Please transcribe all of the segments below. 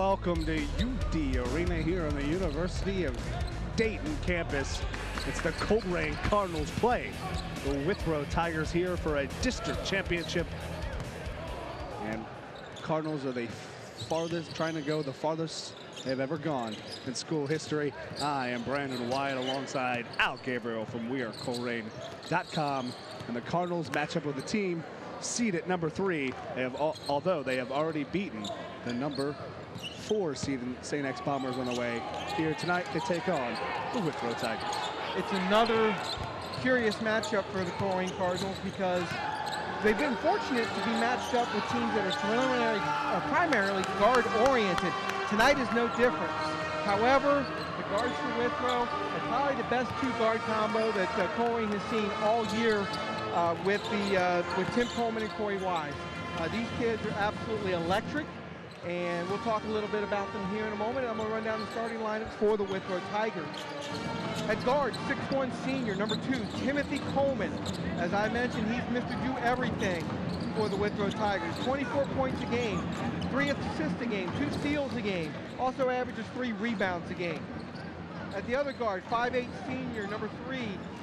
welcome to UD Arena here on the University of Dayton campus. It's the Colerain Cardinals play the Withrow Tigers here for a district championship. And Cardinals are the farthest, trying to go the farthest they've ever gone in school history. I am Brandon Wyatt alongside Al Gabriel from WeAreColerain.com. And the Cardinals match up with the team seeded number 3. Although they have already beaten the number 4 seeded St. X Bombers on the way. Here tonight, they take on the Withrow Tigers. It's another curious matchup for the Colerain Cardinals because they've been fortunate to be matched up with teams that are primarily guard-oriented. Tonight is no different. However, the guards for Withrow are probably the best 2-guard combo that Colerain has seen all year with Tim Coleman and Corey Wise. These kids are absolutely electric, and we'll talk a little bit about them here in a moment. I'm going to run down the starting lineups for the Withrow Tigers. At guard, 6'1" senior, number 2, Timothy Coleman. As I mentioned, he's Mr. Do Everything for the Withrow Tigers. 24 points a game, 3 assists a game, 2 steals a game. Also averages 3 rebounds a game. At the other guard, 5'8" senior, number 3,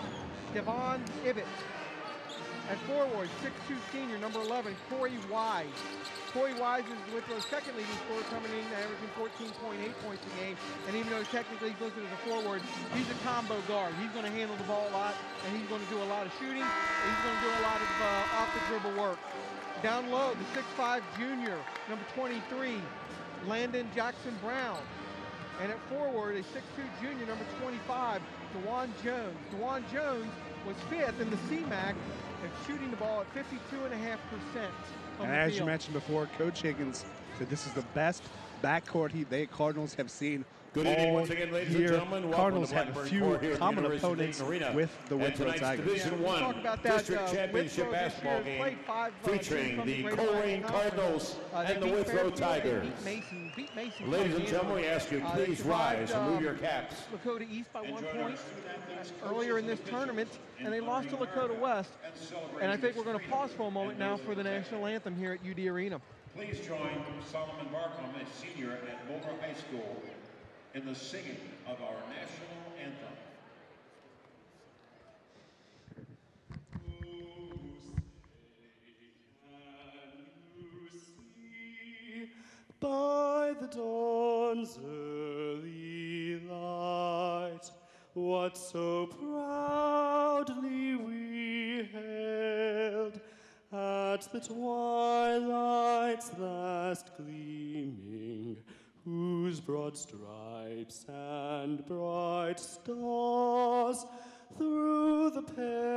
Devon Ibbett. At forward, 6'2" senior, number 11, Corey Wise. Corey Wise is Withrow's second leading scorer, coming in averaging 14.8 points a game. And even though technically he's listed as a forward, he's a combo guard. He's going to handle the ball a lot, and he's going to do a lot of shooting. And he's going to do a lot of off-the-dribble work. Down low, the 6'5" junior, number 23, Landon Jackson Brown. And at forward, a 6'2" junior, number 25, DeJuan Jones. DeJuan Jones was 5th in the CMAC and shooting the ball at 52.5%. And as you mentioned before, Coach Higgins said this is the best backcourt Cardinals have seen. Good evening once again, ladies and gentlemen. Cardinals have a few common opponents with the Withrow Tigers. Division 1 District Championship basketball game featuring the Colerain Cardinals and the Withrow Tigers. Ladies and gentlemen, we ask you please rise and move your caps. Lakota East by 1 point earlier in this tournament, and they lost to Lakota West. And I think we're going to pause for a moment now for the national anthem here at UD Arena. Please join Solomon Barkham, a senior at Boulder High School, in the singing of our national anthem. By the dawn's early light, what so proudly we hailed at the twilight's last gleaming, whose broad stripes and bright stars through the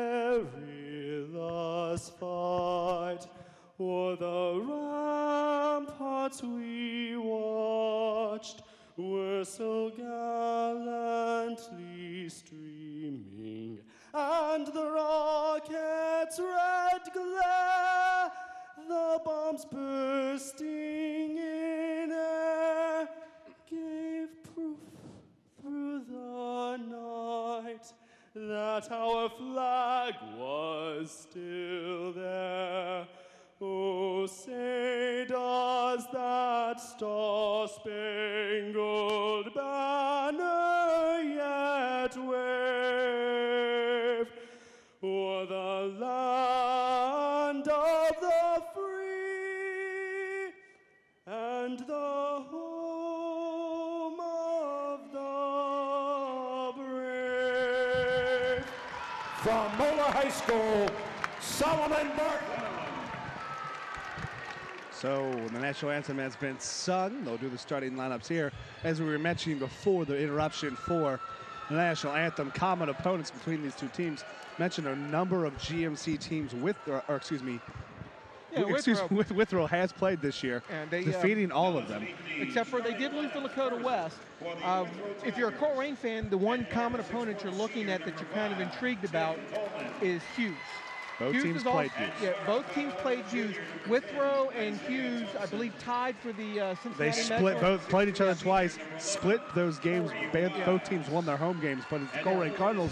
perilous fight o'er the ramparts we watched were so gallantly streaming, and the rocket's red glare, the bombs bursting in air, gave proof through the night that our flag was still there. Oh, say does that star-spangled banner yet wave o'er the land of the free and the home of the brave? From Boulder High School, Solomon Barkham. So the national anthem has been sung. They'll do the starting lineups here. As we were mentioning before the interruption for the national anthem, common opponents between these two teams. Mentioned a number of GMC teams Withrow has played this year, and they, defeating all of them. Except for they did lose to Lakota West. If you're a Colerain fan, the one common opponent you're looking at that you're kind of intrigued about is Hughes. Both teams played Hughes. Yeah, both teams played Hughes. Withrow and Hughes, I believe, tied for the Cincinnati They split, both played each other twice, split those games. Both teams won their home games, but the Colerain Cardinals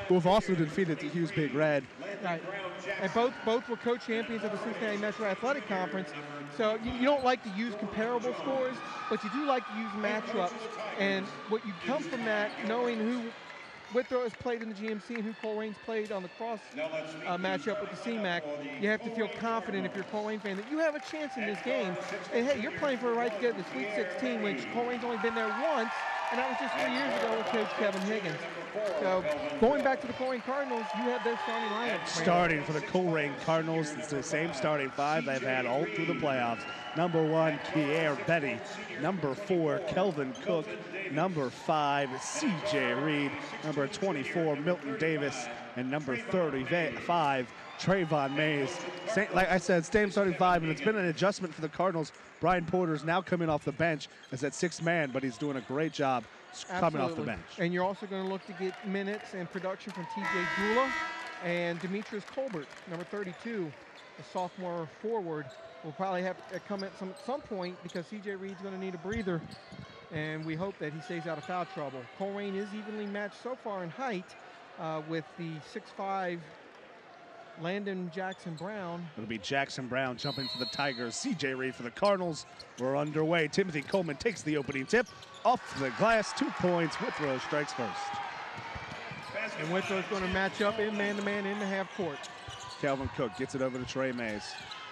who have also defeated the Hughes Big Red. Right. And both were co-champions of the Cincinnati Metro Athletic Conference. So you don't like to use comparable scores, but you do like to use matchups. And what you come from that, knowing who Withrow has played in the GMC and who Colerain's played on the cross matchup with the CMAC, you have to feel confident if you're a Colerain fan that you have a chance in this game. And hey, you're playing for a right to get to the Sweet 16, which Colerain's only been there once, and that was just 3 years ago with Coach Kevin Higgins. So going back to the Colerain Cardinals, you have their starting lineup. Starting for the Colerain Cardinals, it's the same starting five they've had all through the playoffs. Number 1, Pierre Betty. Number 4, Kelvin Cook. Number 5, C.J. Reed. Number 24, Milton Davis. And number 35, Trayvon Mays. Like I said, same starting five, and it's been an adjustment for the Cardinals. Brian Porter's now coming off the bench as that sixth man, but he's doing a great job coming off the bench. And you're also going to look to get minutes and production from T.J. Dula and Demetrius Colbert, number 32, a sophomore forward. Will probably have to come at some point because C.J. Reed's going to need a breather, and we hope that he stays out of foul trouble. Colerain is evenly matched so far in height with the 6'5", Landon Jackson Brown. It'll be Jackson Brown jumping for the Tigers. C.J. Reed for the Cardinals. We're underway. Timothy Coleman takes the opening tip. Off the glass, 2 points. Withrow strikes first. And Withrow's going to match up in man-to-man in the half court. Calvin Cook gets it over to Trey Mays.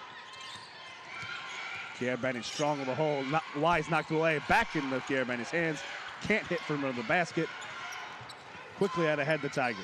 Kier Benny strong in the hole. Wise knocked away. Back in the Kier Benny's hands. Can't hit from the basket. Quickly out ahead the Tigers.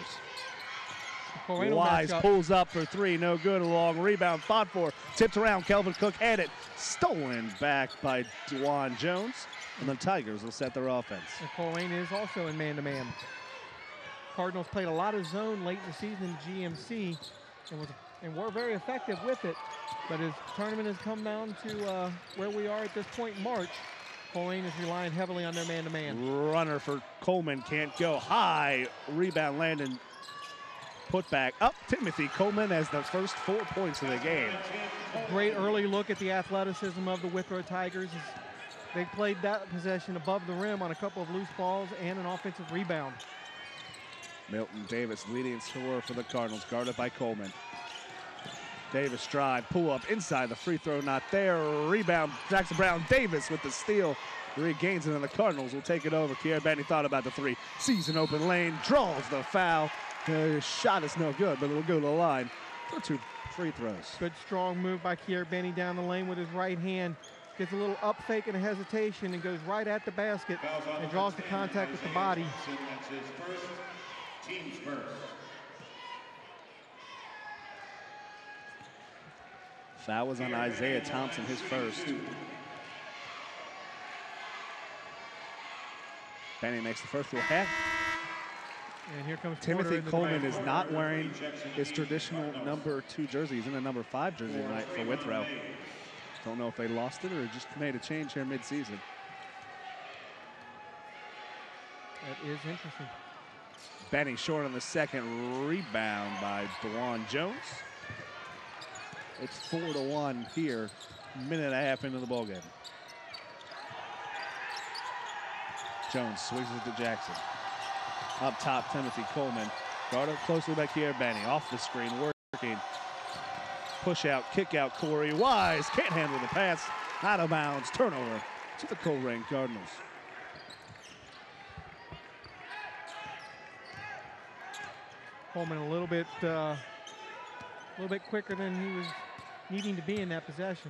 Wise pulls up for 3. No good. A long rebound. Fought for. Tipped around. Kelvin Cook had it. Stolen back by Dwan Jones. And the Tigers will set their offense. And Colerain is also in man-to-man. Cardinals played a lot of zone late in the season in GMC and were very effective with it. But as the tournament has come down to where we are at this point in March, Colerain is relying heavily on their man-to-man. Runner for Coleman can't go. High rebound Landon. Put back up. Timothy Coleman has the first 4 points of the game. A great early look at the athleticism of the Withrow Tigers. They played that possession above the rim on a couple of loose balls and an offensive rebound. Milton Davis leading scorer for the Cardinals, guarded by Coleman. Davis drive, pull up inside the free throw, not there. Rebound, Jackson Brown. Davis with the steal. Regains it, and the Cardinals will take it over. Kier Benny thought about the 3. Sees an open lane, draws the foul. The shot is no good, but it'll go to the line for 2 free throws. Good strong move by Kier Benny down the lane with his right hand. Gets a little up fake and a hesitation and goes right at the basket and draws the contact with the body. That's his first, team's first. Foul was on Isaiah Thompson, his first. Benny makes the first half. And here comes Timothy Coleman is not wearing his traditional number 2 jersey. He's in a number 5 jersey tonight for Withrow. Don't know if they lost it or just made a change here mid-season. That is interesting. Benny short on the second. Rebound by Dwan Jones. It's 4-1 here, minute and a half into the ballgame. Jones swings it to Jackson. Up top, Timothy Coleman. Guarded closely by Kier Benny. Off the screen, working. Push out, kick out, Corey Wise. Can't handle the pass. Out of bounds, turnover to the Colerain Cardinals. Coleman a little bit quicker than he was needing to be in that possession.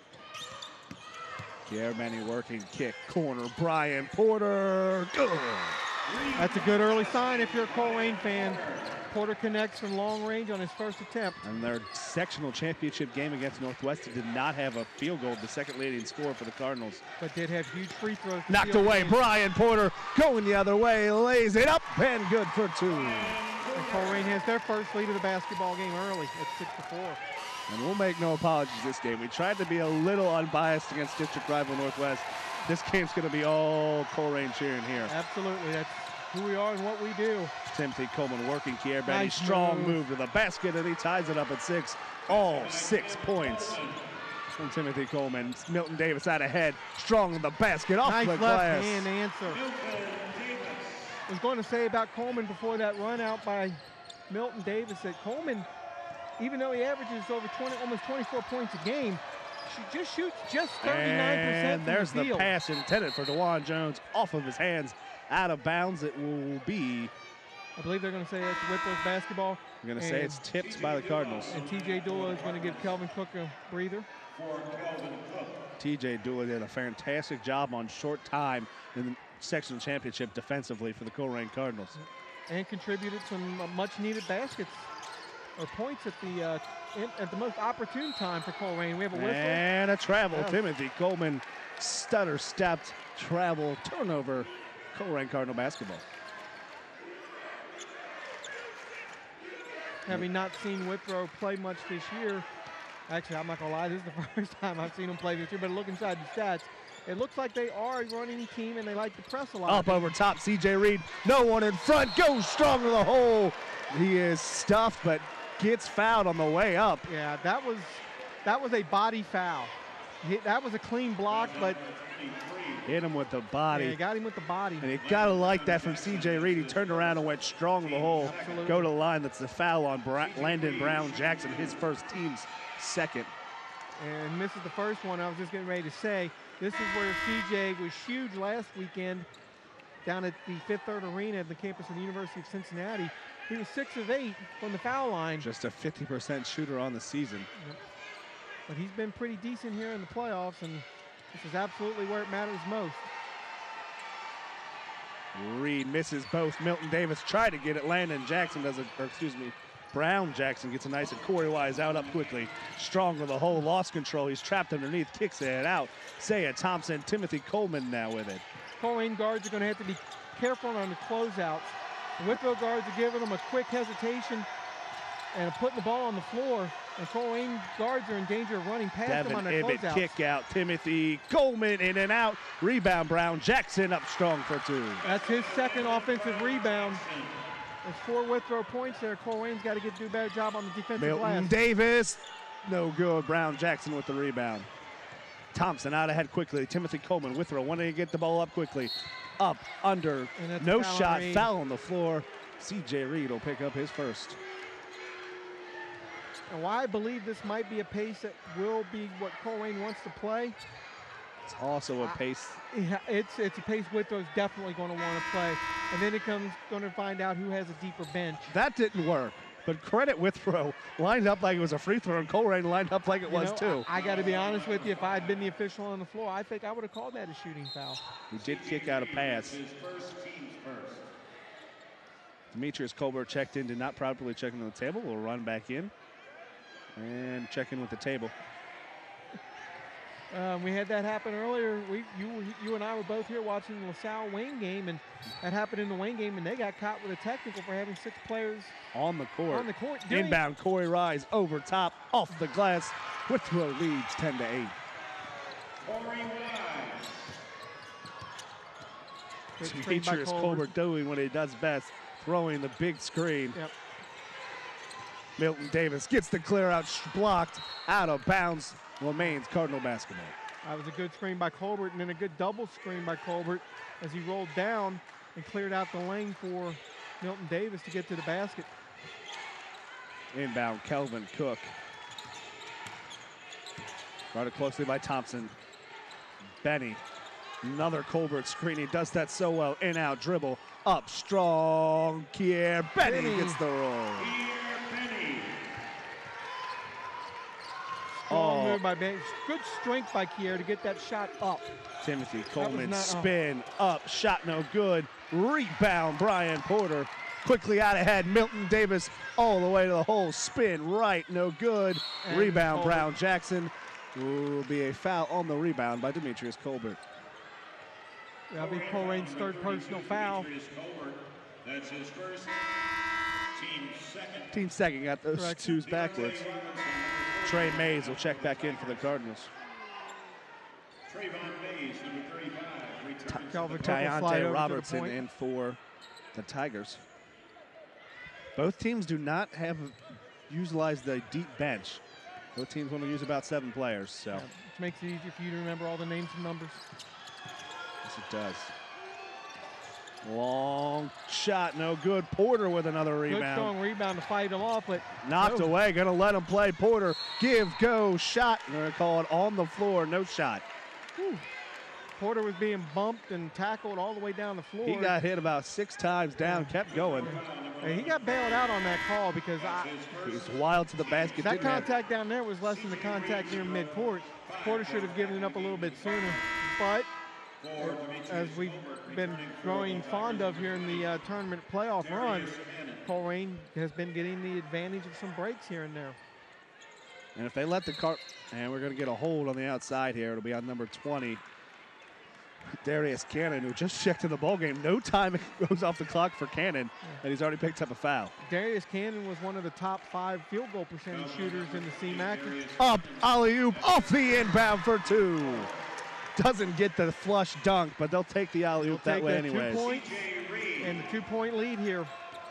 Kier Benny working, kick, corner, Brian Porter, good. That's a good early sign if you're a Colerain fan. Porter connects from long range on his first attempt. And their sectional championship game against Northwestern did not have a field goal, the second leading score for the Cardinals. But did have huge free throws. Knocked away, Brian Porter going the other way, lays it up, and good for 2. And Colerain has their first lead of the basketball game early at 6-4. And we'll make no apologies this game. We tried to be a little unbiased against district rival Northwest. This game's going to be all Colerain cheering here. Absolutely. That's who we are and what we do. Timothy Coleman working. Kier Benny, nice strong move to the basket, and he ties it up at 6. All 6 points from Timothy Coleman. Milton Davis out ahead. Strong in the basket, off nice the glass. Nice left hand answer. was going to say about Coleman before that run out by Milton Davis that Coleman, even though he averages over almost 24 points a game, she just shoots just 39% and there's from the field. pass intended for DeJuan Jones off of his hands, out of bounds. It will be, I believe they're going to say that's Withrow's basketball. We're going to say it's tipped by the Cardinals. And TJ Dula is going to give Kelvin Cook a breather. TJ Dula did a fantastic job on short time in the sectional championship defensively for the Colerain Cardinals. And contributed some much-needed baskets or points at the most opportune time for Colerain. We have a whistle. And a travel. Yeah. Timothy Coleman stutter-stepped travel turnover. Colerain Cardinal basketball. Having not seen Withrow play much this year, actually, I'm not going to lie, this is the first time I've seen him play this year, but look inside the stats. It looks like they are a running team and they like to press a lot. Up over top, CJ Reed, no one in front, goes strong to the hole. He is stuffed, but gets fouled on the way up. Yeah, that was a body foul. That was a clean block, but hit him with the body. Yeah, got him with the body. And you gotta like that from CJ Reed. He turned around and went strong to the hole. Absolutely. Go to the line. That's the foul on Landon Brown Jackson, his first, team's second. And misses the first one. I was just getting ready to say, this is where CJ was huge last weekend down at the Fifth Third Arena at the campus of the University of Cincinnati. He was 6 of 8 from the foul line. Just a 50% shooter on the season. Yep. But he's been pretty decent here in the playoffs, and this is absolutely where it matters most. Reed misses both. Milton Davis tried to get it. Landon Jackson does it, or excuse me, Brown Jackson gets a nice, and Corey Wise out up quickly. Strong with the hole, lost control. He's trapped underneath, kicks it out. Saya Thompson, Timothy Coleman now with it. Colerain guards are going to have to be careful on the closeouts. The Withrow guards are giving them a quick hesitation and putting the ball on the floor. And Colerain guards are in danger of running past them on their closeouts. Kick out. Timothy Coleman in and out. Rebound Brown Jackson up strong for 2. That's his second offensive rebound. There's 4 Withrow points there. Colerain's got to do a better job on the defensive glass. Milton Davis, no good. Brown Jackson with the rebound. Thompson out ahead quickly. Timothy Coleman, Withrow wanting to get the ball up quickly. Up, under, no shot, foul on the floor. CJ Reed will pick up his first. And why I believe this might be a pace that will be what Colerain wants to play. It's also a pace. Yeah, it's a pace Withrow's definitely going to want to play. And then it comes going to find out who has a deeper bench. That didn't work. But credit Withrow, lined up like it was a free throw, and Colerain lined up like it was too. I got to be honest with you, if I had been the official on the floor, I think I would have called that a shooting foul. He did kick out a pass. Demetrius Colbert checked in, did not properly check into the table. Will run back in and check in with the table. We had that happen earlier. You and I were both here watching the LaSalle Wayne game, and that happened in the Wayne game, and they got caught with a technical for having 6 players on the court. Inbound, Corey Rise over top, off the glass. Withrow leads 10-8. Demetrius Colbert doing what he does best, throwing the big screen. Yep. Milton Davis gets the clear out, blocked, out of bounds. Remains Cardinal basketball. That was a good screen by Colbert, and then a good double screen by Colbert as he rolled down and cleared out the lane for Milton Davis to get to the basket. Inbound, Kelvin Cook. Guarded closely by Thompson. Benny, another Colbert screen. He does that so well. In, out, dribble, up, strong. Kier Benny gets the roll. Strong move by Benny. Good strength by Kier to get that shot up. Timothy Coleman spin up, shot no good. Rebound, Brian Porter. Quickly out ahead, Milton Davis all the way to the hole. Spin right, no good. And rebound, Colbert. Brown Jackson. Will be a foul on the rebound by Demetrius Colbert. That'll be Colerain's 3rd personal foul. That's his first, team second. Got those Correct. 2s backwards. Trey Mays will check back in for the Cardinals. Trayvon Mays, number 35. Tyonte Robertson in for the Tigers. Both teams do not have utilized the deep bench. Both teams want to use about 7 players. So, which makes it easier for you to remember all the names and numbers. Yes, it does. Long shot, no good. Porter with another rebound. Good strong rebound to fight him off, but knocked away. Gonna let him play. Porter, give, go, shot. They're gonna call it on the floor, no shot. Whew. Porter was being bumped and tackled all the way down the floor. He got hit about 6 times down, kept going. And he got bailed out on that call because he's wild to the basket. That contact down there was less than the contact near midcourt. Porter should have given it up a little bit sooner, but as we've been growing fond of here in the tournament playoff run, Colerain has been getting the advantage of some breaks here and there. And if they let the and we're going to get a hold on the outside here. It'll be on number 20, Darius Cannon, who just checked in the ball game. No time goes off the clock for Cannon, and he's already picked up a foul. Darius Cannon was one of the top 5 field goal percentage shooters in the CMAC. Up, alley-oop, off the inbound for 2. Doesn't get the flush dunk, but they'll take the alley-oop that way anyways. 2 points and the 2-point lead here.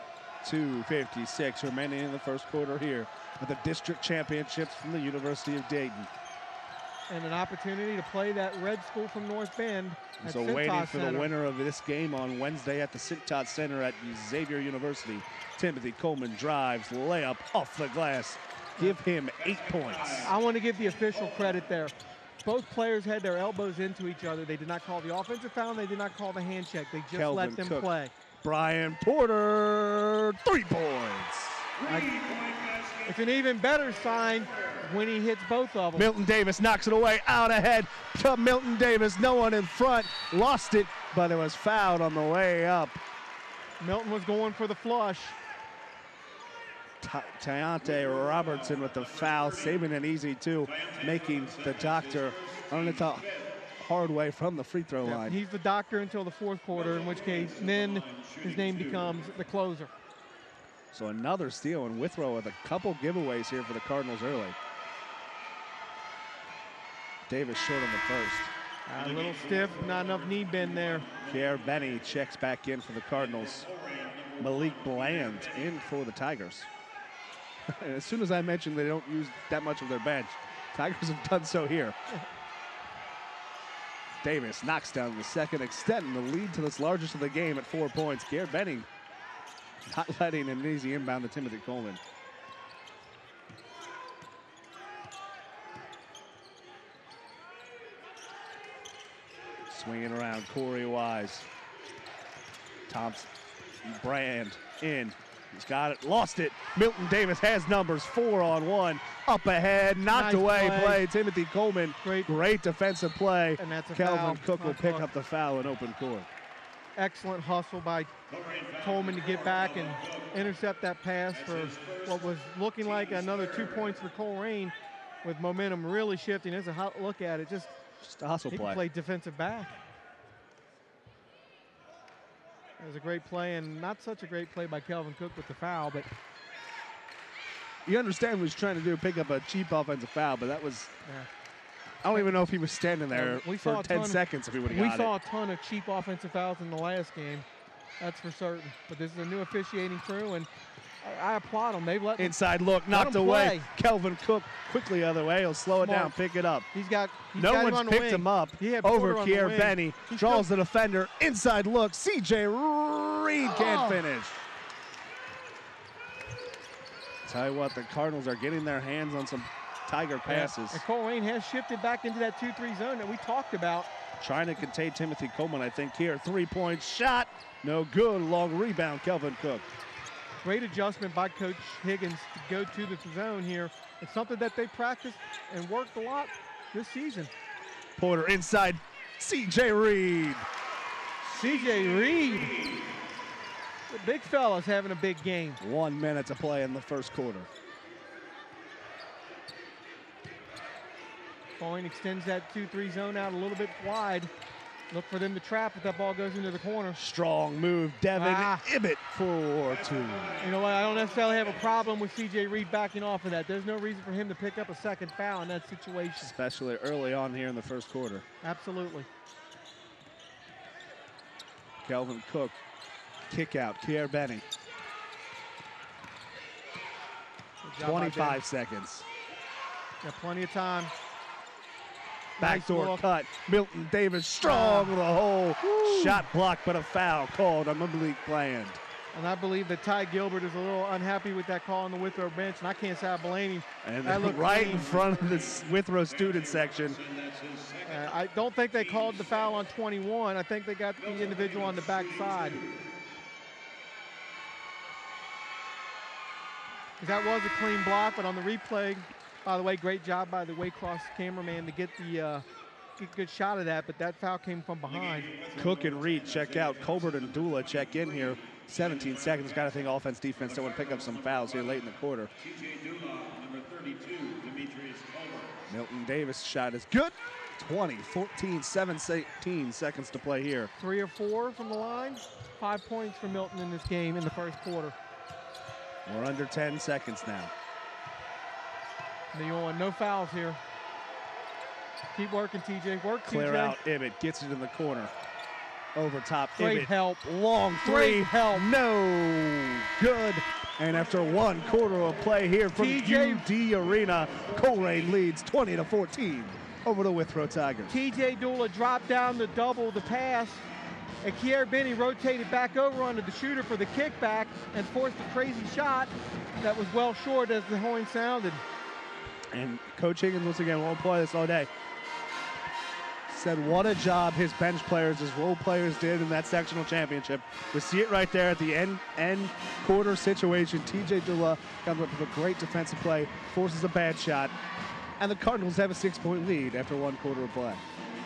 2:56 remaining in the first quarter here with the district championships from the University of Dayton. And an opportunity to play that red school from North Bend. So waiting for the winner of this game on Wednesday at the Cintas Center at Xavier University. Timothy Coleman drives, layup off the glass. Give him 8 points. I want to give the official credit there. Both players had their elbows into each other. They did not call the offensive foul, and they did not call the hand check. They just let them play. Brian Porter, 3 points. It's an even better sign when he hits both of them. Milton Davis knocks it away, out ahead to Milton Davis. No one in front, lost it, but it was fouled on the way up. Milton was going for the flush. Tyante Robertson with the foul, saving it easy too, making the doctor on the hard way from the free throw line. He's the doctor until the fourth quarter, in which case then his name becomes the closer. So another steal, and Withrow with a couple giveaways here for the Cardinals early. Davis short on the first. A little stiff, not enough knee bend there. Pierre Benny checks back in for the Cardinals. Malik Bland in for the Tigers. And as soon as I mentioned they don't use that much of their bench, Tigers have done so here. Davis knocks down the second, extending the lead to this largest of the game at 4 points. Garrett Benning not letting an easy inbound to Timothy Coleman. Swinging around, Corey Wise. Thompson, Brand in. He's got it, lost it. Milton Davis has numbers, 4-on-1. Up ahead, knocked away play. Timothy Coleman, great defensive play. And that's a Kelvin foul. Cook will pick up the foul in open court. Excellent hustle by Coleman to get back and intercept that pass for what was looking like another 2 points for Colerain, with momentum really shifting. There's a hot look at it. Just a hustle play. He can play defensive back. It was a great play, and not such a great play by Kelvin Cook with the foul, but you understand what he's trying to do, pick up a cheap offensive foul, but that was, I don't even know if he was standing there for 10 seconds if he would have got it. We saw a ton of cheap offensive fouls in the last game, that's for certain. But this is a new officiating crew, and I applaud them. They've let inside look, knocked away. Kelvin Cook quickly other way. He'll slow it down, pick it up. No one's picked him up. Over Kier Benny. Draws the defender. Inside look. CJ Reed can't finish. Tell you what, the Cardinals are getting their hands on some Tiger passes. And Colerain has shifted back into that 2-3 zone that we talked about. Trying to contain Timothy Coleman, I think, here. 3-point shot. No good. Long rebound, Kelvin Cook. Great adjustment by Coach Higgins to go to the zone here. It's something that they practiced and worked a lot this season. Porter inside, CJ Reed. CJ Reed. The big fella's having a big game. 1 minute to play in the first quarter. Colerain extends that 2-3 zone out a little bit wide. Look for them to trap if that ball goes into the corner. Strong move, Devin Ibbett for 2. You know what, I don't necessarily have a problem with CJ Reed backing off of that. There's no reason for him to pick up a second foul in that situation. Especially early on here in the first quarter. Absolutely. Kelvin Cook, kick out, Kier Benny. 25 seconds. Got plenty of time. Backdoor cut. Milton Davis strong to the hole. Woo. Shot blocked, but a foul called on Malik Bland. And I believe that Ty Gilbert is a little unhappy with that call on the Withrow bench, and I can't say I blame him. And right in front of the Withrow student section. I don't think they called the foul on 21. I think they got the individual on the backside. That was a clean block, but on the replay, by the way, great job by the Waycross cameraman to get the good shot of that, but that foul came from behind. Cook and Reed check out. Colbert and Dula check in here. 17 seconds. Got to think offense, defense don't want to pick up some fouls here late in the quarter. Milton Davis shot is good. 20, 14, 17 seconds to play here. 3 or 4 from the line. 5 points for Milton in this game in the first quarter. We're under 10 seconds now. No fouls here. Keep working, TJ. Work, Clear TJ. out. Ibbett gets it in the corner. Over top. Great Ibbett. help. Long three. Great help. No good. And after 1 quarter of play here from UD Arena, Colerain leads 20-14 over the Withrow Tigers. TJ Dula dropped down to double the pass. And Kier Benny rotated back over onto the shooter for the kickback and forced a crazy shot that was well short as the horn sounded. And Coach Higgins, once again, won't play this all day. Said what a job his bench players, his role players did in that sectional championship. We see it right there at the end quarter situation. TJ Dula comes up with a great defensive play, forces a bad shot, and the Cardinals have a 6-point lead after 1 quarter of play.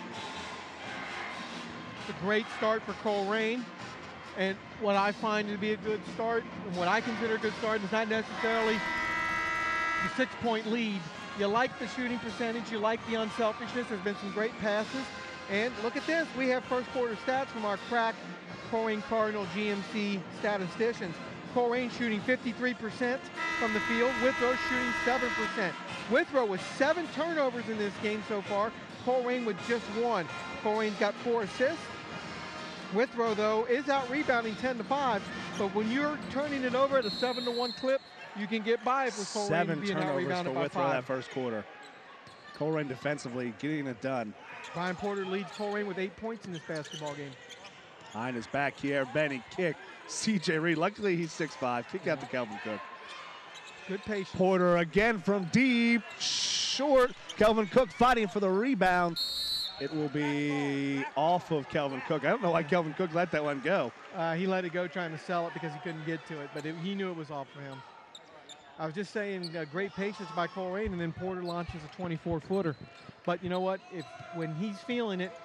It's a great start for Colerain, and what I find to be a good start, and what I consider a good start, is not necessarily the 6-point lead. You like the shooting percentage, you like the unselfishness. There's been some great passes, and look at this. We have first quarter stats from our crack Colerain Cardinal GMC statisticians. Colerain shooting 53% from the field, Withrow shooting 7%. Withrow with 7 turnovers in this game so far, Colerain with just 1. Colerain's got 4 assists. Withrow, though, is out rebounding 10-5, but when you're turning it over at a 7-1 clip, you can get by with Colerain being out rebounded by 5. 7 turnovers for Withrow that first quarter. Colerain defensively getting it done. Brian Porter leads Colerain with 8 points in this basketball game. Behind his back here, Benny kick. CJ Reed, luckily he's 6'5", kick out to Kelvin Cook. Good patience. Porter again from deep, short. Kelvin Cook fighting for the rebound. It will be off of Kelvin Cook. I don't know why Kelvin Cook let that one go. He let it go trying to sell it because he couldn't get to it, but he knew it was off for him. I was just saying great patience by Colerain, and then Porter launches a 24-footer. But you know what? When he's feeling it,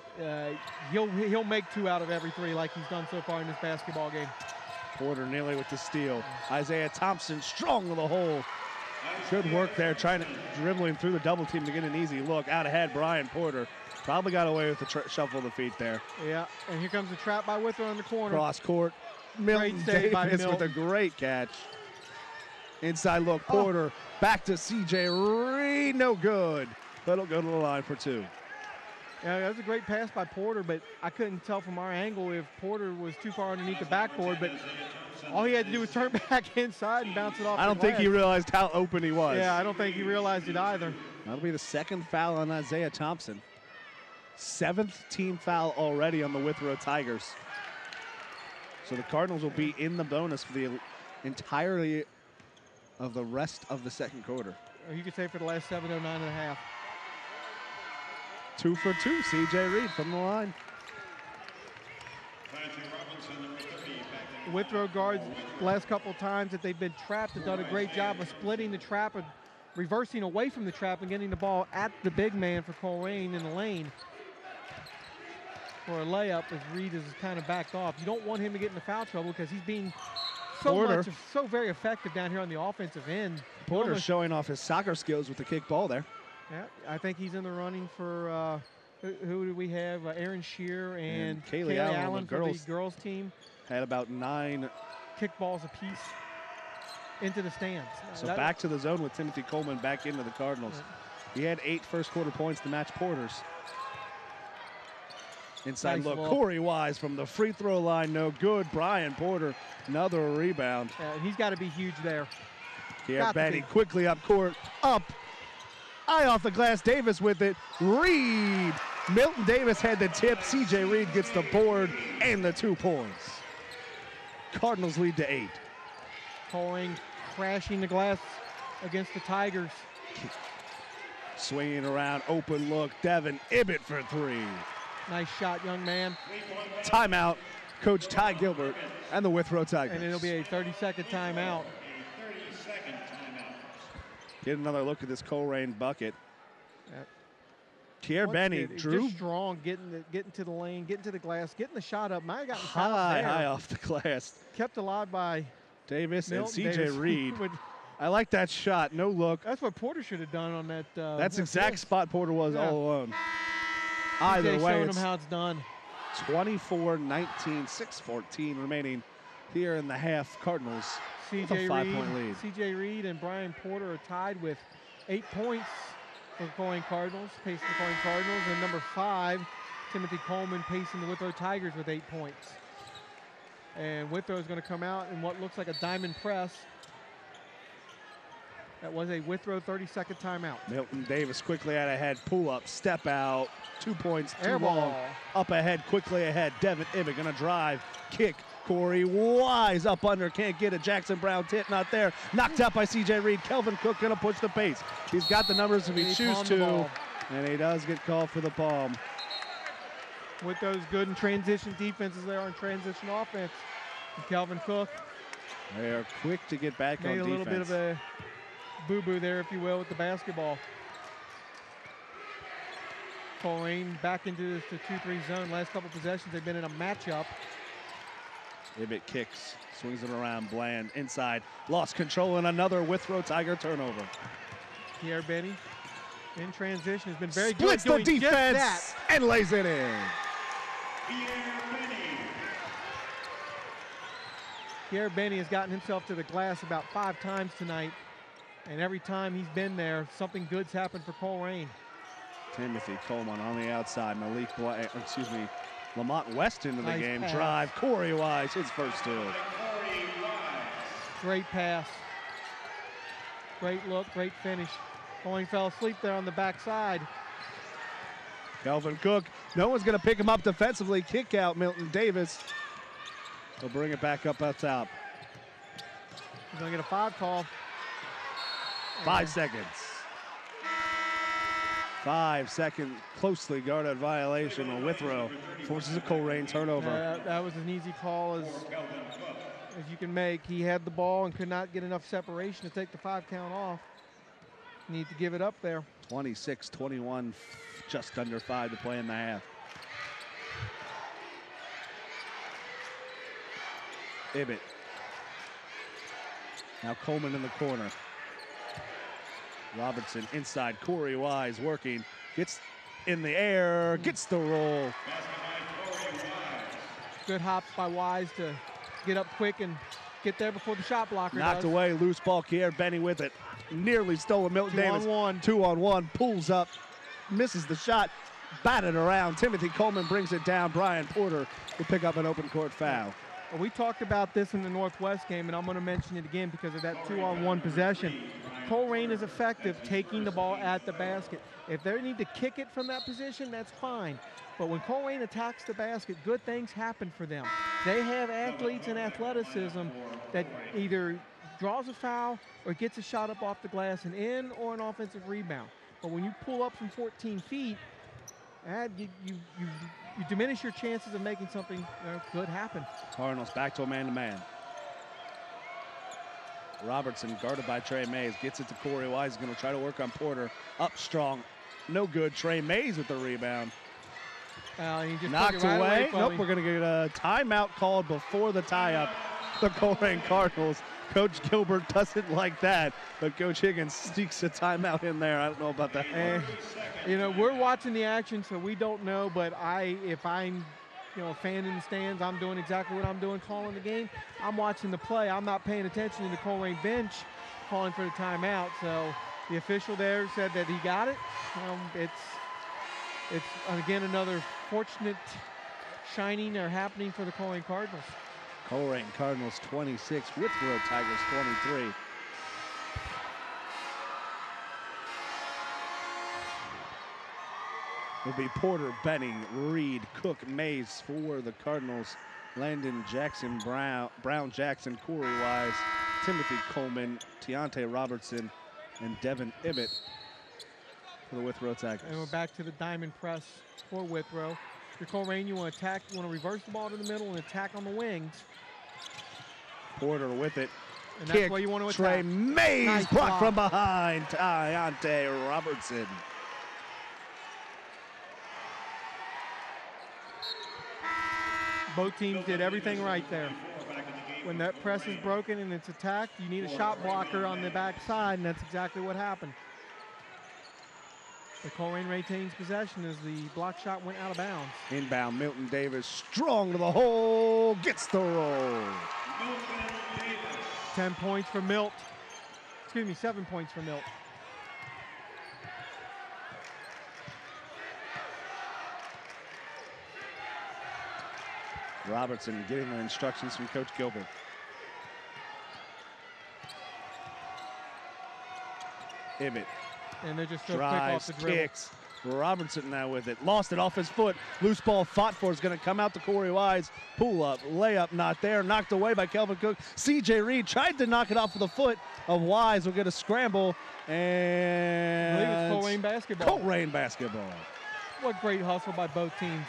he'll make 2 out of every 3 like he's done so far in this basketball game. Porter nearly with the steal. Isaiah Thompson strong to the hole. Good work there, dribbling through the double team to get an easy look. Out ahead, Brian Porter. Probably got away with the shuffle of the feet there. Yeah, and here comes the trap by Withrow in the corner. Cross court. Milton Davis with a great catch. Inside look, Porter. Back to CJ Reed, no good. But it'll go to the line for 2. Yeah, that was a great pass by Porter, but I couldn't tell from our angle if Porter was too far underneath the backboard, but all he had to do was turn back inside and bounce it off. I don't think he realized how open he was. Yeah, I don't think he realized it either. That'll be the 2nd foul on Isaiah Thompson. 7th team foul already on the Withrow Tigers. So the Cardinals will be in the bonus for the entirety of the rest of the 2nd quarter. Or you could say for the last 7:09.5. 2 for 2, CJ Reed from the line. The Withrow guards, the last couple of times that they've been trapped, have done a great job of splitting the trap, and reversing away from the trap and getting the ball at the big man for Colerain in the lane for a layup as Reed is kind of backed off. You don't want him to get into foul trouble because he's being so very effective down here on the offensive end. Porter showing off his soccer skills with the kick ball there. Yeah, I think he's in the running for, who do we have? Aaron Shear and Kaylee Allen for the girls team. Had about 9 kickballs apiece into the stands. So back to the zone with Timothy Coleman back into the Cardinals. He had 8 first quarter points to match Porter's. Inside look, Corey Wise from the free throw line, no good. Brian Porter, another rebound. He's got to be huge there. Here, Benny quickly up court, up. Eye off the glass, Davis with it. Reed. Milton Davis had the tip. C.J. Reed gets the board and the 2 points. Cardinals lead to 8. Colerain crashing the glass against the Tigers. Swinging around, open look, Devin Ibbett for 3. Nice shot, young man. Timeout, Coach Ty Gilbert and the Withrow Tigers. And it'll be a 30-second timeout. Get another look at this Colerain bucket. Yep. Kier Benny, Drew. Just strong, getting to the lane, getting to the glass, getting the shot up. Might have gotten fouled there. High off the glass. Kept alive by Davis Milton and C.J. Davis. Reed. I like that shot, no look. That's what Porter should have done on that. That's exact spot Porter was all alone. Either way, showing him how it's done. 24-19, 6:14 remaining here in the half. Cardinals with a 5-point lead. C.J. Reed and Brian Porter are tied with 8 points for the Colerain Cardinals, pacing the Colerain Cardinals. And number 5, Timothy Coleman, pacing the Withrow Tigers with 8 points. And Withrow is going to come out in what looks like a diamond press. That was a Withrow 30-second timeout. Milton Davis quickly out ahead, pull up, step out, 2 points, too Air long. ball. Up ahead, quickly ahead. Devin Ibbett gonna drive, kick. Corey Wise up under, can't get it. Jackson Brown tip not there. Knocked out by C.J. Reed. Kelvin Cook gonna push the pace. He's got the numbers if he chooses to, and he does get called for the palm. With those good in transition defenses there on transition offense. And Kelvin Cook. They are quick to get back on defense. Made a little bit of a boo-boo there, if you will, with the basketball. Colerain back into the 2-3 zone. Last couple possessions, they've been in a matchup. Ibbett kicks, swings it around, Bland inside, lost control, and another Withrow Tiger turnover. Pierre Benny in transition has been very Splits good. the defense and lays it in. Pierre Benny has gotten himself to the glass about 5 times tonight, and every time he's been there, something good's happened for Colerain. Timothy Coleman on the outside, Lamont West into the Nice game. pass. Drive, Corey Wise, his first 2. Great pass. Great look, great finish. Colerain fell asleep there on the backside. Kelvin Cook, no one's gonna pick him up defensively. Kick out Milton Davis. He'll bring it back up top. He's gonna get a foul call. 5 seconds. 5 second closely guarded violation on Withrow. Forces a Colerain turnover. That was an easy call as you can make. He had the ball and could not get enough separation to take the 5 count off. Need to give it up there. 26-21, just under 5 to play in the half. Ibbett. Now Coleman in the corner. Robertson inside, Corey Wise working, gets in the air, gets the roll. Good hops by Wise to get up quick and get there before the shot blocker Knocked does. away, loose ball, Kier Benny with it. Nearly stolen, Milton Davis. 2-on-1. 2-on-1, pulls up, misses the shot, batted around. Timothy Coleman brings it down. Brian Porter will pick up an open court foul. Well, we talked about this in the Northwest game, and I'm going to mention it again because of that 2-on-1 possession. Colerain is effective taking the ball at the basket. If they need to kick it from that position, that's fine. But when Colerain attacks the basket, good things happen for them. They have athletes and athleticism that either draws a foul or gets a shot up off the glass and in or an offensive rebound. But when you pull up from 14 feet, you diminish your chances of making something good happen. Cardinals back to a man-to-man. Robertson guarded by Trey Mays, gets it to Corey Wise. He's going to try to work on Porter. Up strong, no good. Trey Mays with the rebound. He just knocked took it right away. Nope, we're going to get a timeout called before the tie-up. The Colerain Cardinals. Coach Gilbert doesn't like that, but Coach Higgins sneaks a timeout in there. I don't know about that. We're watching the action, so we don't know. But if I'm a fan in the stands, I'm doing exactly what I'm doing, calling the game. I'm watching the play. I'm not paying attention to the Colerain bench calling for the timeout. So the official there said that he got it. It's again another fortunate shining or happening for the Colerain Cardinals. Colerain Cardinals 26, Withrow Tigers 23. will be Porter, Benning, Reed, Cook, Mays for the Cardinals. Landon Jackson, Brown Jackson, Corey Wise, Timothy Coleman, Tiante Robertson, and Devin Ibbett for the Withrow Tigers. And we're back to the diamond press for Withrow. For Colerain, you want to attack, you want to reverse the ball to the middle and attack on the wings. Porter with it. And that's where you want to Trey attack. Mays Nice blocked from behind. Tiante Robertson. Both teams did everything right there. When that press is broken and it's attacked, you need a shot blocker on the backside, and that's exactly what happened. The Colerain retains possession as the block shot went out of bounds. Inbound, Milton Davis, strong to the hole, gets the roll. 10 points for Milt. Excuse me, 7 points for Milt. Robertson getting the instructions from Coach Gilbert. Ibbett. And they're just so drives, quick off the dribble. kicks. Robertson now with it. Lost it off his foot. Loose ball fought for is going to come out to Corey Wise. Pull up, layup not there. Knocked away by Kelvin Cook. CJ Reed tried to knock it off of the foot of Wise. Will get a scramble. And I believe it's Colerain basketball. Colerain basketball. What great hustle by both teams.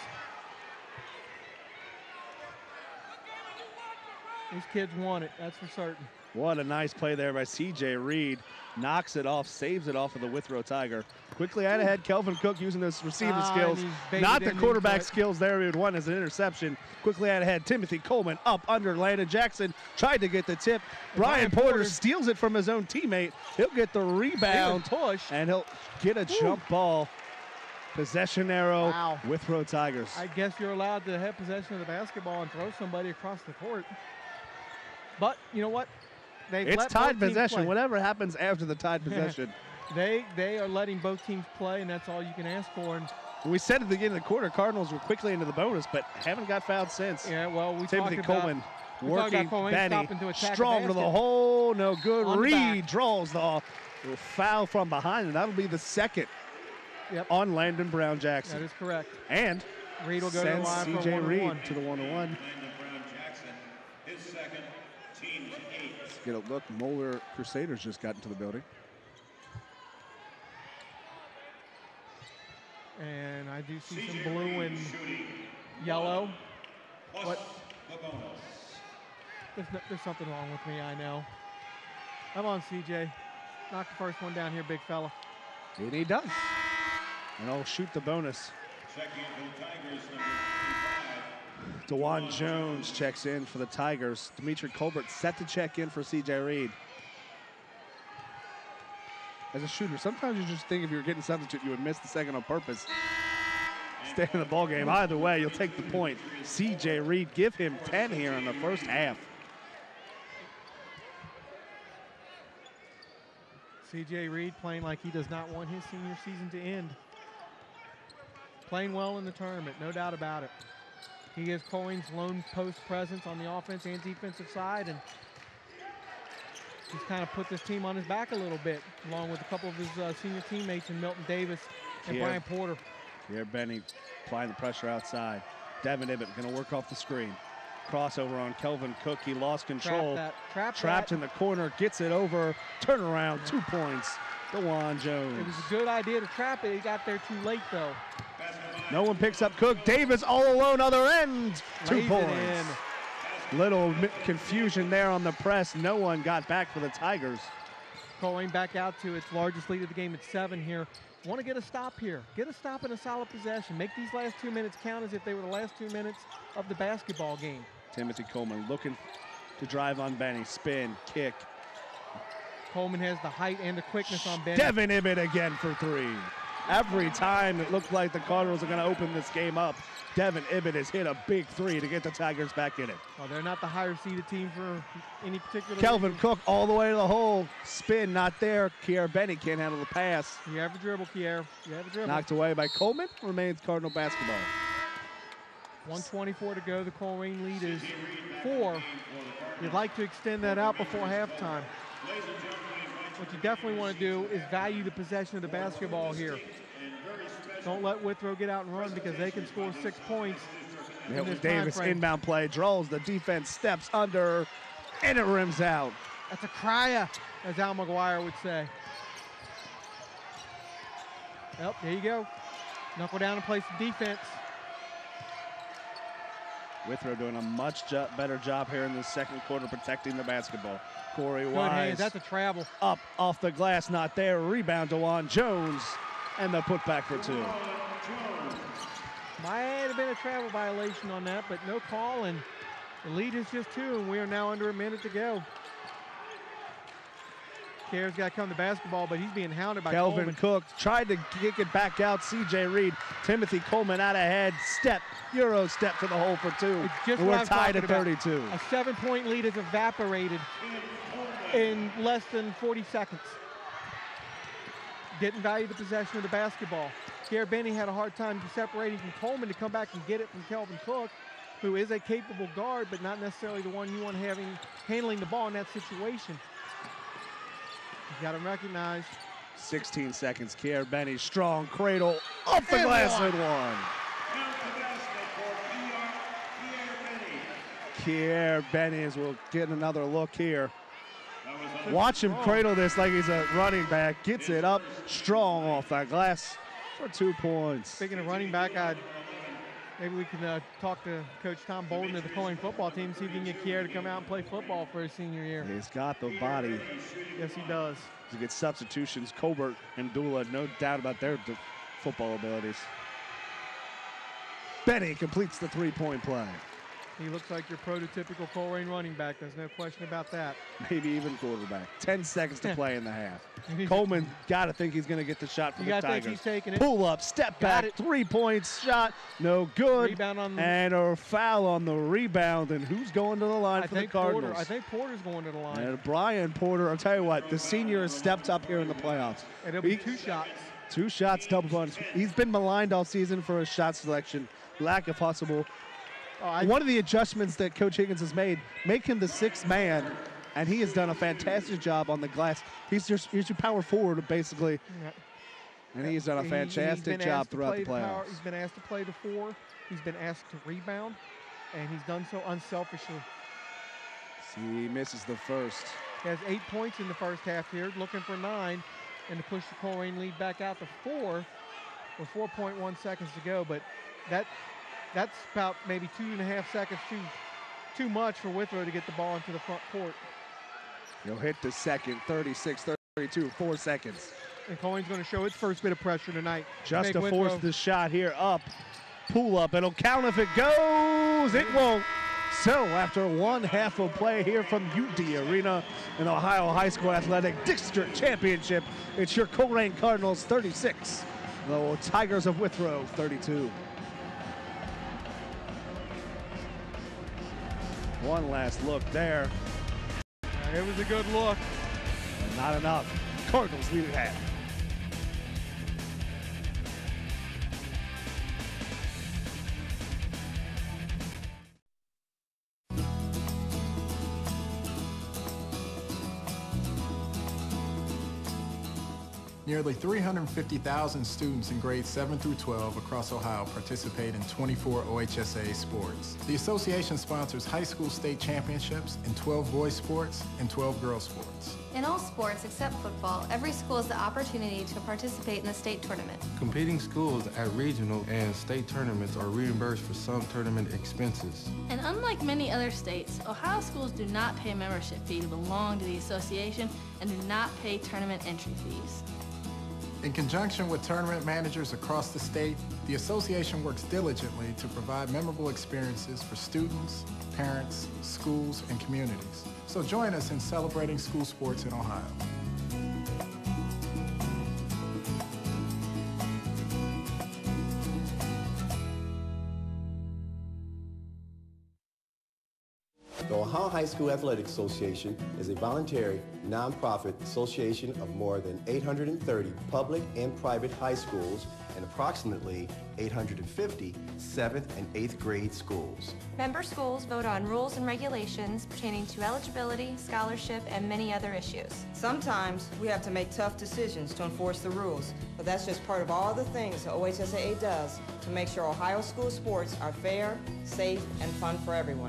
These kids want it, that's for certain. What a nice play there by CJ Reed. Knocks it off, saves it off of the Withrow Tiger. Quickly out ahead, Kelvin Cook using those receiver skills. Not the quarterback skills there. He would want as an interception. Quickly out ahead, Timothy Coleman up under Landon Jackson. Tried to get the tip. Brian Porter steals it from his own teammate. He'll get the rebound. Push. And he'll get a jump ball. Possession arrow, wow. Withrow Tigers. I guess you're allowed to have possession of the basketball and throw somebody across the court. But you know what? It's tied possession. Whatever happens after the tied possession. They are letting both teams play, and that's all you can ask for. And we said at the beginning of the quarter, Cardinals were quickly into the bonus, but haven't got fouled since. Yeah, well, Timothy Coleman working, Benny, to strong to the hole, no good. Reed draws the foul from behind, and that'll be the second on Landon Brown Jackson. That is correct. And Reed will go to the line for CJ Reed one-on-one. to the one-on-one. His second, team to 8. Let's get a look. Moeller Crusaders just got into the building. And I do see some blue and yellow. What? There's something wrong with me, I know. Come on, CJ. Knock the first one down here, big fella. And he does. And I'll shoot the bonus. Checking in for the Tigers, number 35. DeJuan Jones checks in for the Tigers. Dimitri Colbert set to check in for CJ Reed. As a shooter, sometimes you just think if you were getting substitute, you would miss the second on purpose. Stay in the ball game. Either way, you'll take the point. CJ Reed, give him 10 here in the first half. CJ Reed playing like he does not want his senior season to end. Playing well in the tournament, no doubt about it. He is Colerain's lone post presence on the offense and defensive side, and he's kind of put this team on his back a little bit, along with a couple of his senior teammates in Milton Davis and Brian Porter. Here, Benny applying the pressure outside. Devin Ibbett going to work off the screen. Crossover on Kelvin Cook. He lost control. Trapped in the corner. Gets it over. Turnaround. 2 points. DeJuan Jones. It was a good idea to trap it. He got there too late, though. No one picks up Cook. Davis all alone, other end. 2 points. Little confusion there on the press. No one got back for the Tigers. Colerain back out to its largest lead of the game at 7 here. Want to get a stop here. Get a stop in a solid possession. Make these last 2 minutes count as if they were the last 2 minutes of the basketball game. Timothy Coleman looking to drive on Benny. Spin, kick. Coleman has the height and the quickness on Benny. Devin Ibbett again for 3. Every time it looked like the Cardinals are going to open this game up, Devin Ibbett has hit a big 3 to get the Tigers back in it. Well, they're not the higher seeded team for any particular Kelvin reason. Cook all the way to the hole. Spin not there. Kier Benny can't handle the pass. You have a dribble, Kier. You have a dribble. Knocked away by Coleman. Remains Cardinal basketball. 1:24 to go. The Colerain lead is 4. You'd like to extend that out before halftime. What you definitely want to do is value the possession of the basketball here. Don't let Withrow get out and run because they can score 6 points. Milton Davis inbound play, draws the defense, steps under, and it rims out. That's a crier, as Al McGuire would say. Yep, there you go. Knuckle down and play some defense. Withrow doing a much better job here in the second quarter protecting the basketball. Corey Good Wise. hands, that's a travel. Up off the glass, not there. Rebound to Juan Jones, and the putback for 2. Might have been a travel violation on that, but no call, and the lead is just 2, and we are now under a minute to go. Care's got to come to basketball, but he's being hounded by Kelvin Coleman. Cook tried to kick it back out. C.J. Reed, Timothy Coleman out ahead. Euro step to the hole for 2. It's just and what we're I'm tied talking at 32. About. A 7-point lead has evaporated in less than 40 seconds. Didn't value the possession of the basketball. Garrett Benny had a hard time separating from Coleman to come back and get it from Kelvin Cook, who is a capable guard, but not necessarily the one you want handling the ball in that situation. You got to recognize. 16 seconds. Kier Benny, strong cradle, off the glass and 1. Kier Benny will get another look here. Watch him cradle this like he's a running back. Gets it up strong off that glass for 2 points. Speaking of running back, maybe we can talk to Coach Tom Bolden of the Colerain football team, see if he can get Kier to come out and play football for his senior year. He's got the body. Yes, he does. To get substitutions, Colbert and Dula, no doubt about their football abilities. Benny completes the 3-point play. He looks like your prototypical Colerain running back. There's no question about that. Maybe even quarterback. 10 seconds to play in the half. Coleman got to think he's going to get the shot for the Tigers. You got to think he's taking it. Pull up, step back, 3 points, shot, no good. Rebound on the and a foul on the rebound. And who's going to the line for the Cardinals? I think Porter's going to the line. And Brian Porter, I'll tell you what, the senior has stepped up here in the playoffs. And it'll be 2 shots. 2 shots, double bonus. He's been maligned all season for his shot selection, lack of hustle. One of the adjustments that Coach Higgins has made, make him the 6th man, and he has done a fantastic job on the glass. He's your power forward, basically, and he's done a fantastic job throughout the playoffs. He's been asked to play the 4. He's been asked to rebound, and he's done so unselfishly. See, he misses the first. He has 8 points in the first half here, looking for 9, and to push the Colerain lead back out to 4 with 4.1 seconds to go, but that's about maybe 2.5 seconds too much for Withrow to get the ball into the front court. He'll hit the second, 36-32, 4 seconds. And Colerain's going to show its first bit of pressure tonight. Just to force the shot here up, pull up. It'll count if it goes. It won't. So after 1 half of play here from UD Arena in Ohio High School Athletic District Championship, it's your Colerain Cardinals 36, the Tigers of Withrow 32. One last look there. It was a good look. But not enough. Cardinals lead at half. Nearly 350,000 students in grades 7 through 12 across Ohio participate in 24 OHSA sports. The association sponsors high school state championships in 12 boys sports and 12 girls sports. In all sports except football, every school has the opportunity to participate in the state tournament. Competing schools at regional and state tournaments are reimbursed for some tournament expenses. And unlike many other states, Ohio schools do not pay a membership fee to belong to the association and do not pay tournament entry fees. In conjunction with tournament managers across the state, the association works diligently to provide memorable experiences for students, parents, schools, and communities. So join us in celebrating school sports in Ohio. The Ohio High School Athletic Association is a voluntary, nonprofit association of more than 830 public and private high schools and approximately 850 7th and 8th grade schools. Member schools vote on rules and regulations pertaining to eligibility, scholarship, and many other issues. Sometimes we have to make tough decisions to enforce the rules, but that's just part of all the things the OHSAA does to make sure Ohio school sports are fair, safe, and fun for everyone.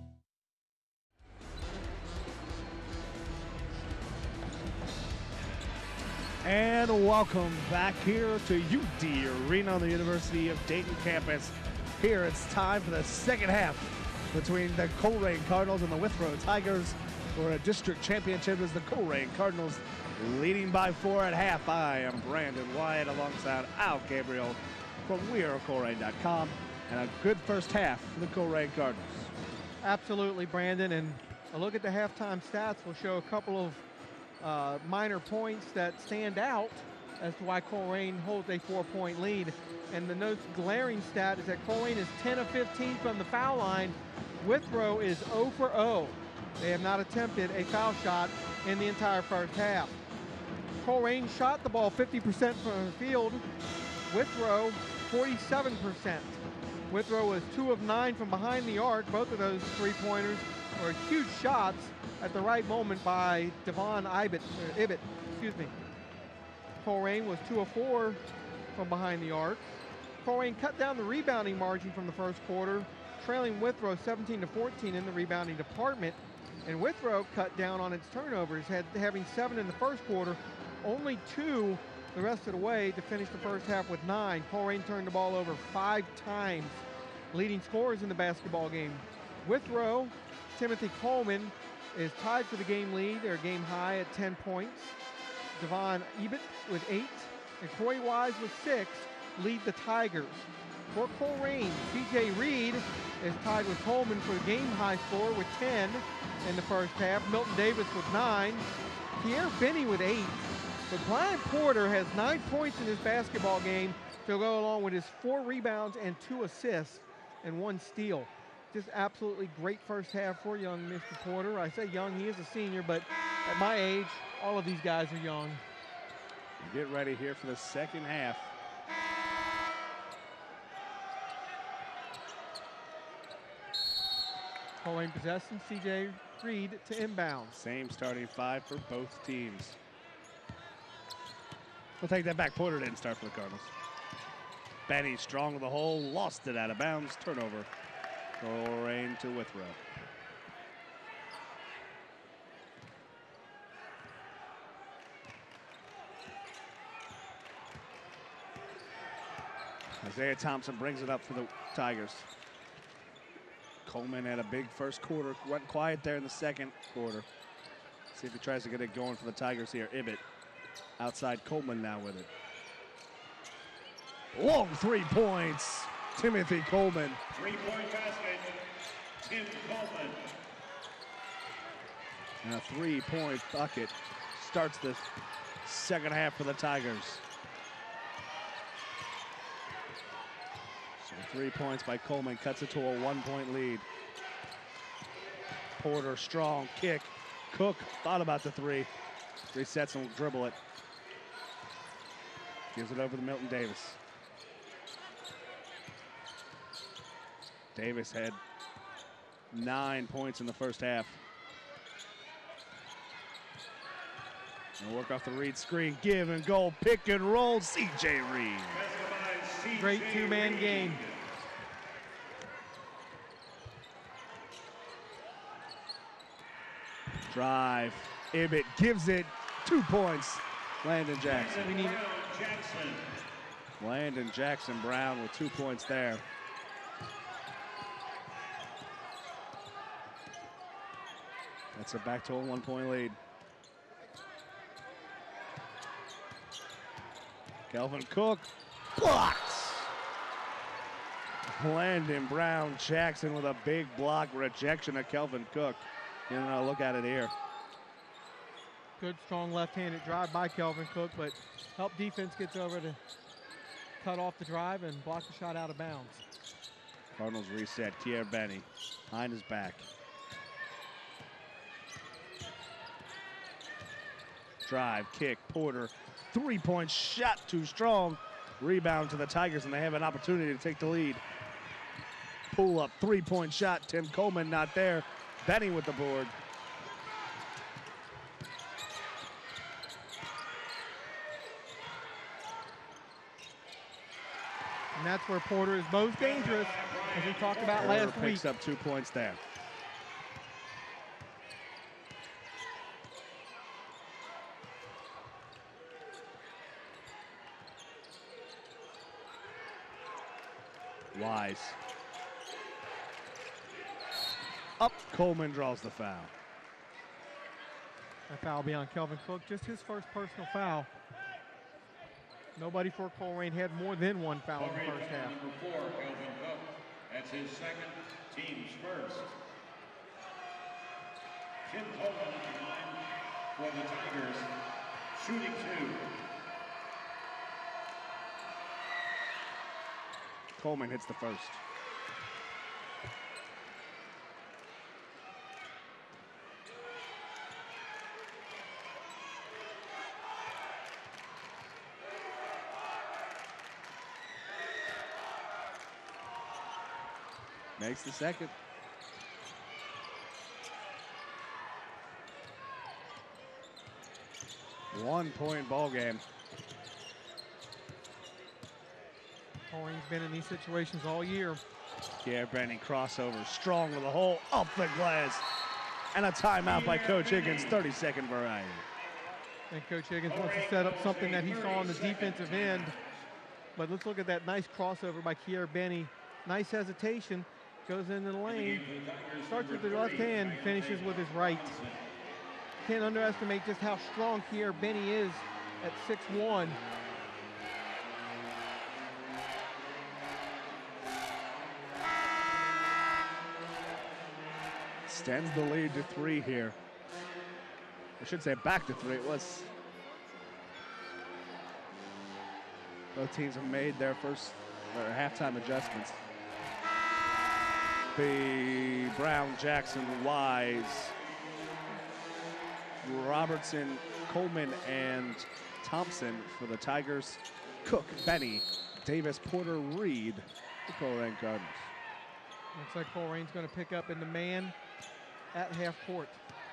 And welcome back here to UD Arena on the University of Dayton campus. Here it's time for the second half between the Colerain Cardinals and the Withrow Tigers for a district championship as the Colerain Cardinals leading by 4 at half. I am Brandon Wyatt alongside Al Gabriel from WeAreColerain.com, and a good first half for the Colerain Cardinals. Absolutely, Brandon, and a look at the halftime stats will show a couple of minor points that stand out as to why Colerain holds a 4-point lead. And the most glaring stat is that Colerain is 10 of 15 from the foul line. Withrow is 0 for 0. They have not attempted a foul shot in the entire first half. Colerain shot the ball 50% from the field. Withrow 47%. Withrow was 2 of 9 from behind the arc. Both of those three-pointers were huge shots at the right moment by Devon Ibbett. Colerain was 2 of 4 from behind the arc. Colerain cut down the rebounding margin from the first quarter, trailing Withrow 17-14 in the rebounding department. And Withrow cut down on its turnovers, having 7 in the first quarter, only 2 the rest of the way to finish the first half with 9. Colerain turned the ball over 5 times, leading scorers in the basketball game. Withrow, Timothy Coleman, is tied for the game lead, their game high at 10 points. Devon Ibbett with 8, and Corey Wise with 6 lead the Tigers. For Colerain, C.J. Reed is tied with Coleman for the game high score with 10 in the first half. Milton Davis with 9, Pierre Benny with 8. But Brian Porter has 9 points in this basketball game to go along with his 4 rebounds and 2 assists and 1 steal. Just absolutely great first half for young Mr. Porter. I say young, he is a senior, but at my age, all of these guys are young. Get ready here for the second half. Colerain possession, C.J. Reed to inbound. Same starting 5 for both teams. We'll take that back. Porter didn't start for the Cardinals. Benny strong to the hole, lost it out of bounds. Turnover. Colerain to Withrow. Isaiah Thompson brings it up for the Tigers. Coleman had a big first quarter, went quiet there in the second quarter. See if he tries to get it going for the Tigers here. Ibbett outside, Coleman now with it. Long 3 points, Timothy Coleman. 3-point basket, Tim Coleman. And a 3-point bucket starts the second half for the Tigers. So 3 points by Coleman cuts it to a 1-point lead. Porter, strong kick. Cook thought about the 3. Resets and will dribble it. Gives it over to Milton Davis. Davis had 9 points in the first half. And work off the Reed screen, give and go, pick and roll, C.J. Reed. Great 2-man game. Drive, Ibbett gives it, 2 points. Landon Jackson. We need it. Landon Jackson Brown with 2 points there. That's it back to a 1-point lead. Kelvin Cook blocked. Landon Brown Jackson with a big block rejection of Kelvin Cook. You know, look at it here. Good, strong left-handed drive by Kelvin Cook, but help defense gets over to cut off the drive and block the shot out of bounds. Cardinals reset. Pierre Benny behind his back. Drive, kick, Porter, three-point shot, too strong. Rebound to the Tigers, and they have an opportunity to take the lead. Pull up, three-point shot, Tim Coleman not there. Benny with the board. And that's where Porter is most dangerous, as we talked about last week. Picks up 2 points there. Wise. Up, Coleman draws the foul. That foul will be on Kelvin Cook, just his first personal foul. Nobody for Colerain had more than one foul in the first half. Number 4, Kelvin Cook. That's his second, team's first. Tim Coleman at the line for the Tigers, shooting 2. Coleman hits the first. Makes the second. One-point ball game. Colerain's been in these situations all year. Yeah, Benny crossover, strong to the hole, up the glass. And a timeout by Coach Higgins, 30-second variety. And Coach Higgins wants to set up something that he saw on the defensive end. But let's look at that nice crossover by Kier Benny. Nice hesitation, goes into the lane, starts with the left hand, finishes with his right. Can't underestimate just how strong Kier Benny is at 6'1". Extends the lead to 3 here. I should say back to 3. It was. Both teams have made their first halftime adjustments. Brown, Jackson, Wise, Robertson, Coleman, and Thompson for the Tigers. Cook, Benny, Davis, Porter, Reed, the Colerain Cardinals. Looks like Colerain's going to pick up in the man at half court.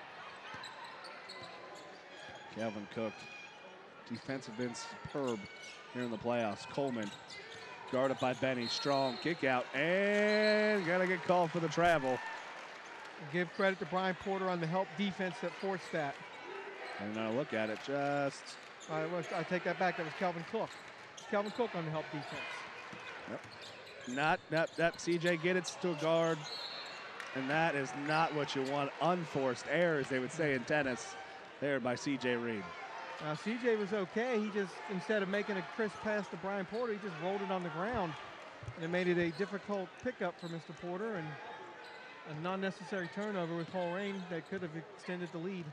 Calvin Cook, defensive been superb here in the playoffs. Coleman, guarded by Benny, strong kick out, and gotta get called for the travel. Give credit to Brian Porter on the help defense that forced that. And now look at it, just. I take that back, that was Calvin Cook. Calvin Cook on the help defense. Yep. Not CJ Giddets to a guard. And that is not what you want. Unforced errors, they would say in tennis, there by CJ Reed. CJ was okay. He just, instead of making a crisp pass to Brian Porter, he just rolled it on the ground. And it made it a difficult pickup for Mr. Porter, and a non-necessary turnover with Colerain that could have extended the lead.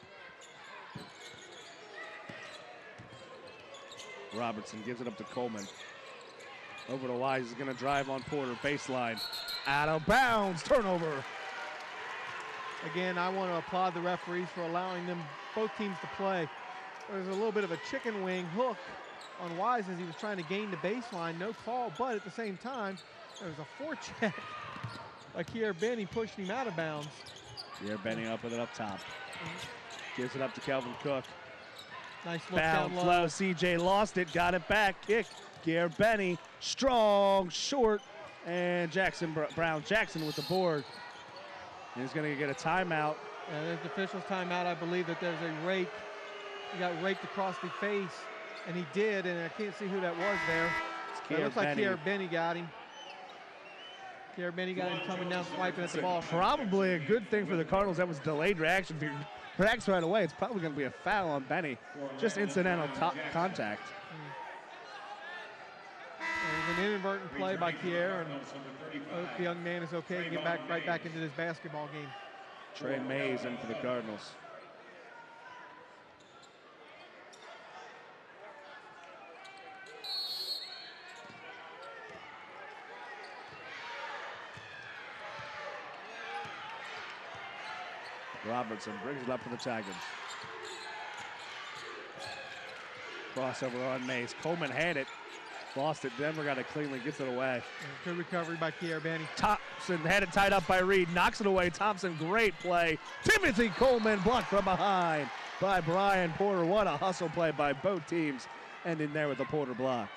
Robertson gives it up to Coleman. Over to Wise, is gonna drive on Porter, baseline. Out of bounds, turnover. Again, I want to applaud the referees for allowing both teams to play. There's a little bit of a chicken wing hook on Wise as he was trying to gain the baseline. No call, but at the same time, there was a forecheck by Kier Benny pushing him out of bounds. Kier Benny up with it up top. Gives it up to Calvin Cook. Nice look down down low. Low. CJ lost it, got it back. Kick. Kier Benny, strong, short, and Brown Jackson with the board. And he's going to get a timeout. Yeah, there's the official's timeout. I believe that there's a rake. He got raked across the face, and he did, and I can't see who that was there. It looks like Kier Benny got him. Kier Benny got him coming down, swiping at the ball. Probably a good thing for the Cardinals. That was delayed reaction. If he reacts right away, it's probably going to be a foul on Benny. Just incidental contact. There's an inadvertent play by Kier, and hope the young man is okay and get right back into this basketball game. Trey Mays in for the Cardinals. Robertson brings it up for the Tigers. Crossover on Mays. Coleman had it. Lost it. Denver got it cleanly. Gets it away. Good recovery by Kier Benny. Thompson had it tied up by Reed. Knocks it away. Thompson, great play. Timothy Coleman blocked from behind by Brian Porter. What a hustle play by both teams. Ending there with a Porter block.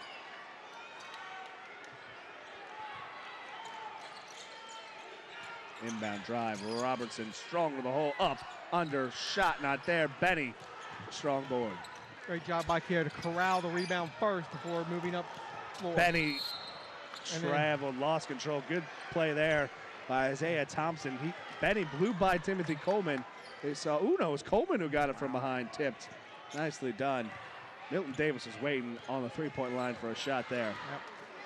Inbound drive. Robertson strong to the hole. Up, under, shot not there. Benny, strong board. Great job by Kier to corral the rebound first before moving up floor. Benny traveled, lost control. Good play there by Isaiah Thompson. Benny blew by Timothy Coleman. They saw Uno. It was Coleman who got it from behind, tipped. Nicely done. Milton Davis is waiting on the three-point line for a shot there. Yep.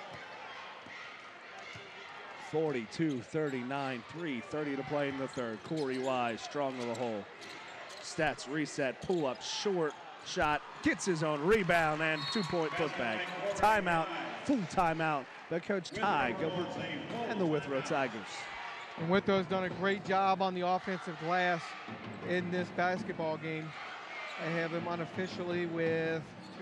42-39, 3:30 to play in the third. Corey Wise, strong to the hole. Stats reset, pull up, short shot, gets his own rebound, and two-point putback. Timeout, full timeout by Coach Ty Gilbert and the Withrow Tigers. And Withrow's done a great job on the offensive glass in this basketball game. I have them unofficially with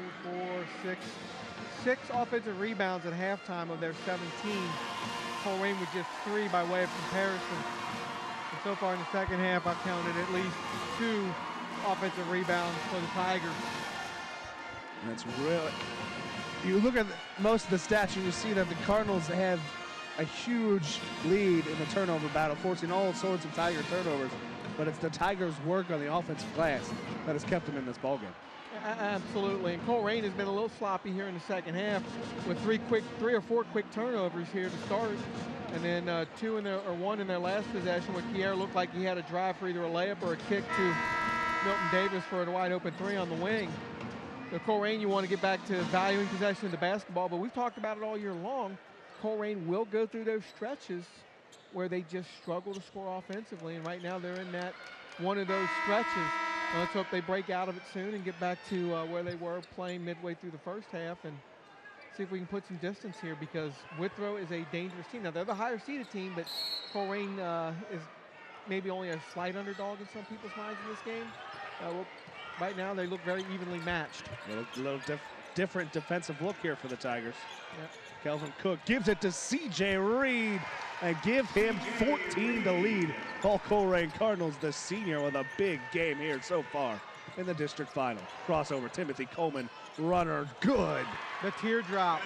6 offensive rebounds at halftime of their 17. Colerain with just 3 by way of comparison. And so far in the second half, I've counted at least 2 offensive rebounds for the Tigers. And that's really, you look at most of the stats and you see that the Cardinals have a huge lead in the turnover battle, forcing all sorts of Tiger turnovers. But it's the Tigers' work on the offensive glass that has kept them in this ballgame. Absolutely, and Colerain has been a little sloppy here in the second half with 3 or 4 quick turnovers here to start, and then 1 in their last possession where Kier looked like he had a drive for either a layup or a kick to Milton Davis for a wide open 3 on the wing. So Colerain, you want to get back to valuing possession of the basketball, but we've talked about it all year long. Colerain will go through those stretches where they just struggle to score offensively, and right now they're in that one of those stretches. Let's hope they break out of it soon and get back to where they were playing midway through the first half and see if we can put some distance here, because Withrow is a dangerous team. Now, they're the higher seeded team, but Colerain is maybe only a slight underdog in some people's minds in this game. Right now, they look very evenly matched. A little different defensive look here for the Tigers. Yep. Kelvin Cook gives it to C.J. Reed and give him 14 to lead. Paul Colerain Cardinals, the senior, with a big game here so far in the district final. Crossover, Timothy Coleman, runner, good. The teardrop.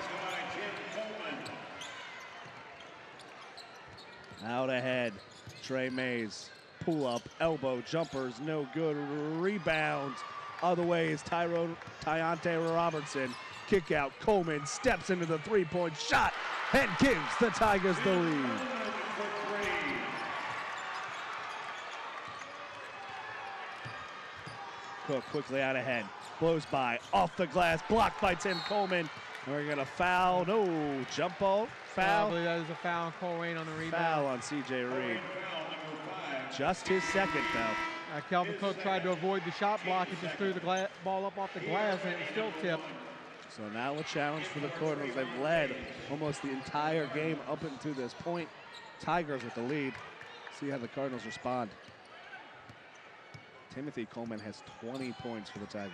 Out ahead, Trey Mays, pull up, elbow, jumpers, no good, rebound. Other way is Tyonte Robertson. Kick out, Coleman steps into the three-point shot and gives the Tigers the lead. Cook quickly out ahead, blows by, off the glass, blocked by Tim Coleman. And we're gonna foul, no, jump ball, foul. I believe that is a foul on Colerain on the rebound. Foul on C.J. Reed. Just his second foul. Kelvin Cook tried to avoid the shot block and just threw the ball up off the glass, and it was still tipped. So now a challenge for the Cardinals. They've led almost the entire game up until this point. Tigers with the lead. See how the Cardinals respond. Timothy Coleman has 20 points for the Tigers.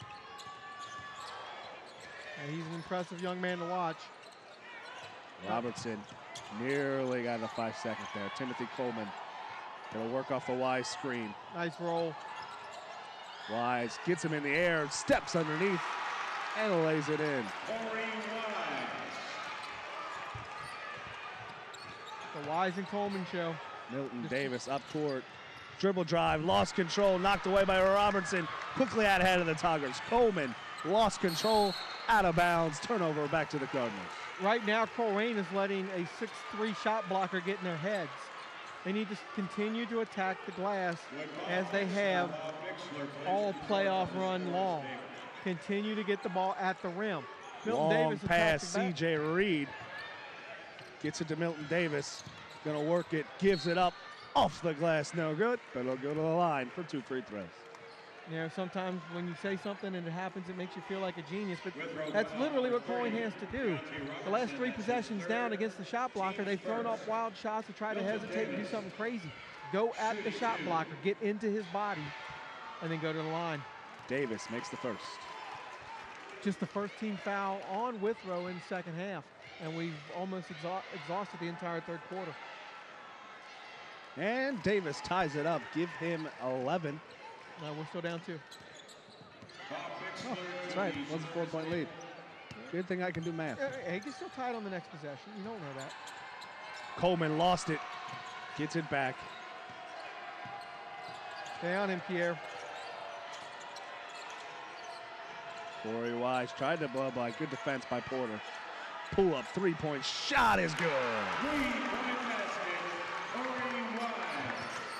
And he's an impressive young man to watch. Robertson nearly got a 5-second there. Timothy Coleman gonna work off the Wise screen. Nice roll. Wise gets him in the air, steps underneath, and lays it in. The Wise and Coleman show. Milton Davis up court. Dribble drive, lost control, knocked away by Robertson. Quickly out ahead of the Tigers. Coleman lost control, out of bounds. Turnover back to the Cardinals. Right now, Colerain is letting a 6'3" shot blocker get in their heads. They need to continue to attack the glass as they have all playoff run long. Continue to get the ball at the rim. Milton Long Davis pass, C.J. Reed. Gets it to Milton Davis. Gonna work it, gives it up. Off the glass, no good, but it'll go to the line for 2 free throws. You know, sometimes when you say something and it happens, it makes you feel like a genius, but that's literally what Colerain has to do. The last 3 possessions down against the shot blocker, they've thrown off wild shots to try to hesitate and do something crazy. Go at the shot blocker, get into his body, and then go to the line. Davis makes the first. just the first team foul on Withrow in the second half, and we've almost exhausted the entire third quarter. And Davis ties it up. Give him 11. No, we're still down 2. Oh, that's right. It was a 4-point lead. Good thing I can do math. Hey, he can still tie it on the next possession. You don't know that. Coleman lost it. Gets it back. Stay on him, Pierre. Corey Wise tried to blow by. Good defense by Porter. Pull up 3-point shot is good. 3-point basket, Corey Wise.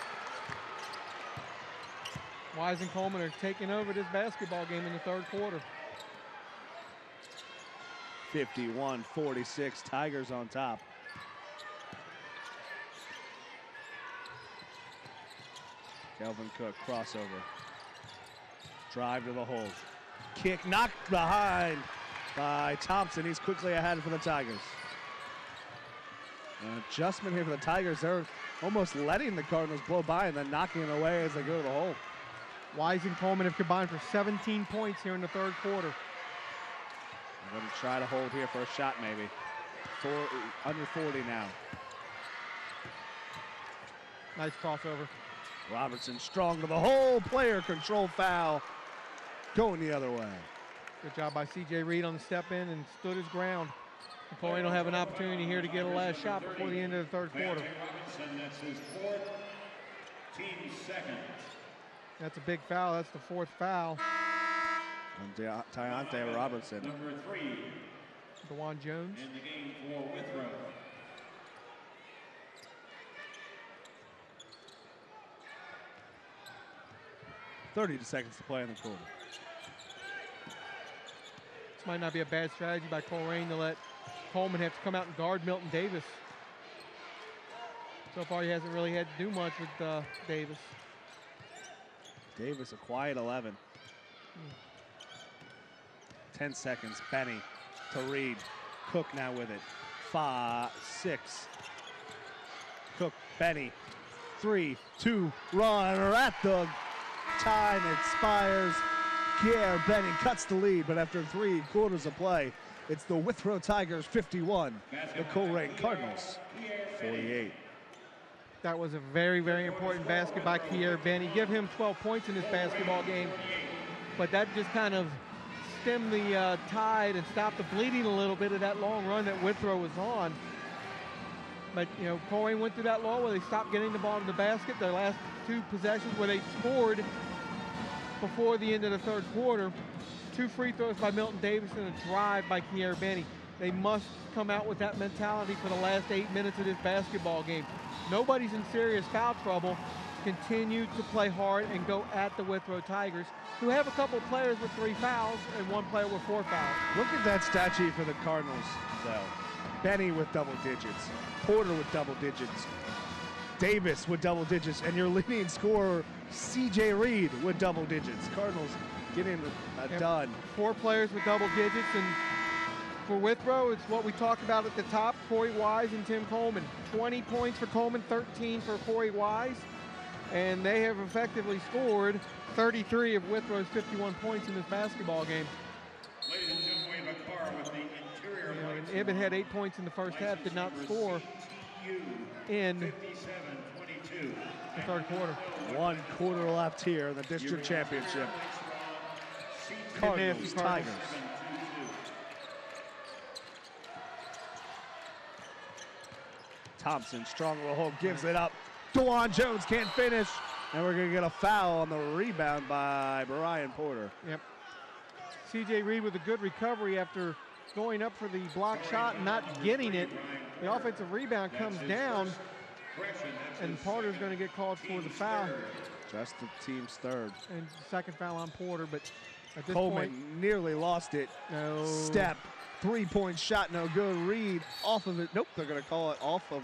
Wise and Coleman are taking over this basketball game in the third quarter. 51-46, Tigers on top. Kelvin Cook, crossover. Drive to the hole. Kick knocked behind by Thompson. He's quickly ahead for the Tigers. An adjustment here for the Tigers. They're almost letting the Cardinals blow by and then knocking it away as they go to the hole. Wise and Coleman have combined for 17 points here in the third quarter. I'm going to try to hold here for a shot maybe. Under 40 now. Nice crossover. Robertson strong to the hole. Player control foul. Going the other way. Good job by C.J. Reed on the step in and stood his ground. Colerain will have an opportunity here to get a last shot before the end of the third quarter. That's his 4th, team 2nd. That's a big foul. That's the 4th foul. And Tyonte Robertson. Number 3. DeJuan Jones. In the game for Withrow. .30 seconds to play in the quarter. This might not be a bad strategy by Colerain to let Coleman have to come out and guard Milton Davis. So far, he hasn't really had to do much with Davis. Davis, a quiet 11. 10 seconds, Benny to Reed. Cook now with it. 5, 6. Cook, Benny. 3, 2, runner at the time expires. Pierre Benny cuts the lead, but after 3 quarters of play, it's the Withrow Tigers 51, the Colerain Cardinals 48. That was a very, very important basket by Pierre Benny. Give him 12 points in this basketball game, but that just kind of stemmed the tide and stopped the bleeding a little bit of that long run that Withrow was on. But, you know, Colerain went through that lull where they stopped getting the ball to the basket. Their last 2 possessions where they scored before the end of the third quarter. 2 free throws by Milton Davis and a drive by Pierre Benny. They must come out with that mentality for the last 8 minutes of this basketball game. Nobody's in serious foul trouble. Continue to play hard and go at the Withrow Tigers, who have a couple players with 3 fouls and 1 player with 4 fouls. Look at that stat sheet for the Cardinals, though. Benny with double digits. Porter with double digits. Davis with double digits. And your leading scorer, C.J. Reed, with double digits. Cardinals getting done. 4 players with double digits. And for Withrow, it's what we talked about at the top, Corey Wise and Tim Coleman. 20 points for Coleman, 13 for Corey Wise. And they have effectively scored 33 of Withrow's 51 points in this basketball game. Ladies and gentlemen, we have a car with the interior. And Ibbett had 8 points in the first half, did not score in the third quarter. 1 quarter left here in the district championship. Cardinals, Tigers. Thompson, strong little hole, gives it up. DeJuan Jones can't finish. And we're going to get a foul on the rebound by Brian Porter. Yep. C.J. Reed with a good recovery after going up for the block shot and not getting it. The offensive rebound comes down, and Porter's going to get called for the foul. Just the team's third. And second foul on Porter, but at this Coleman point, nearly lost it. No. Step, 3-point shot, no good. Reed off of it. Nope, they're going to call it off of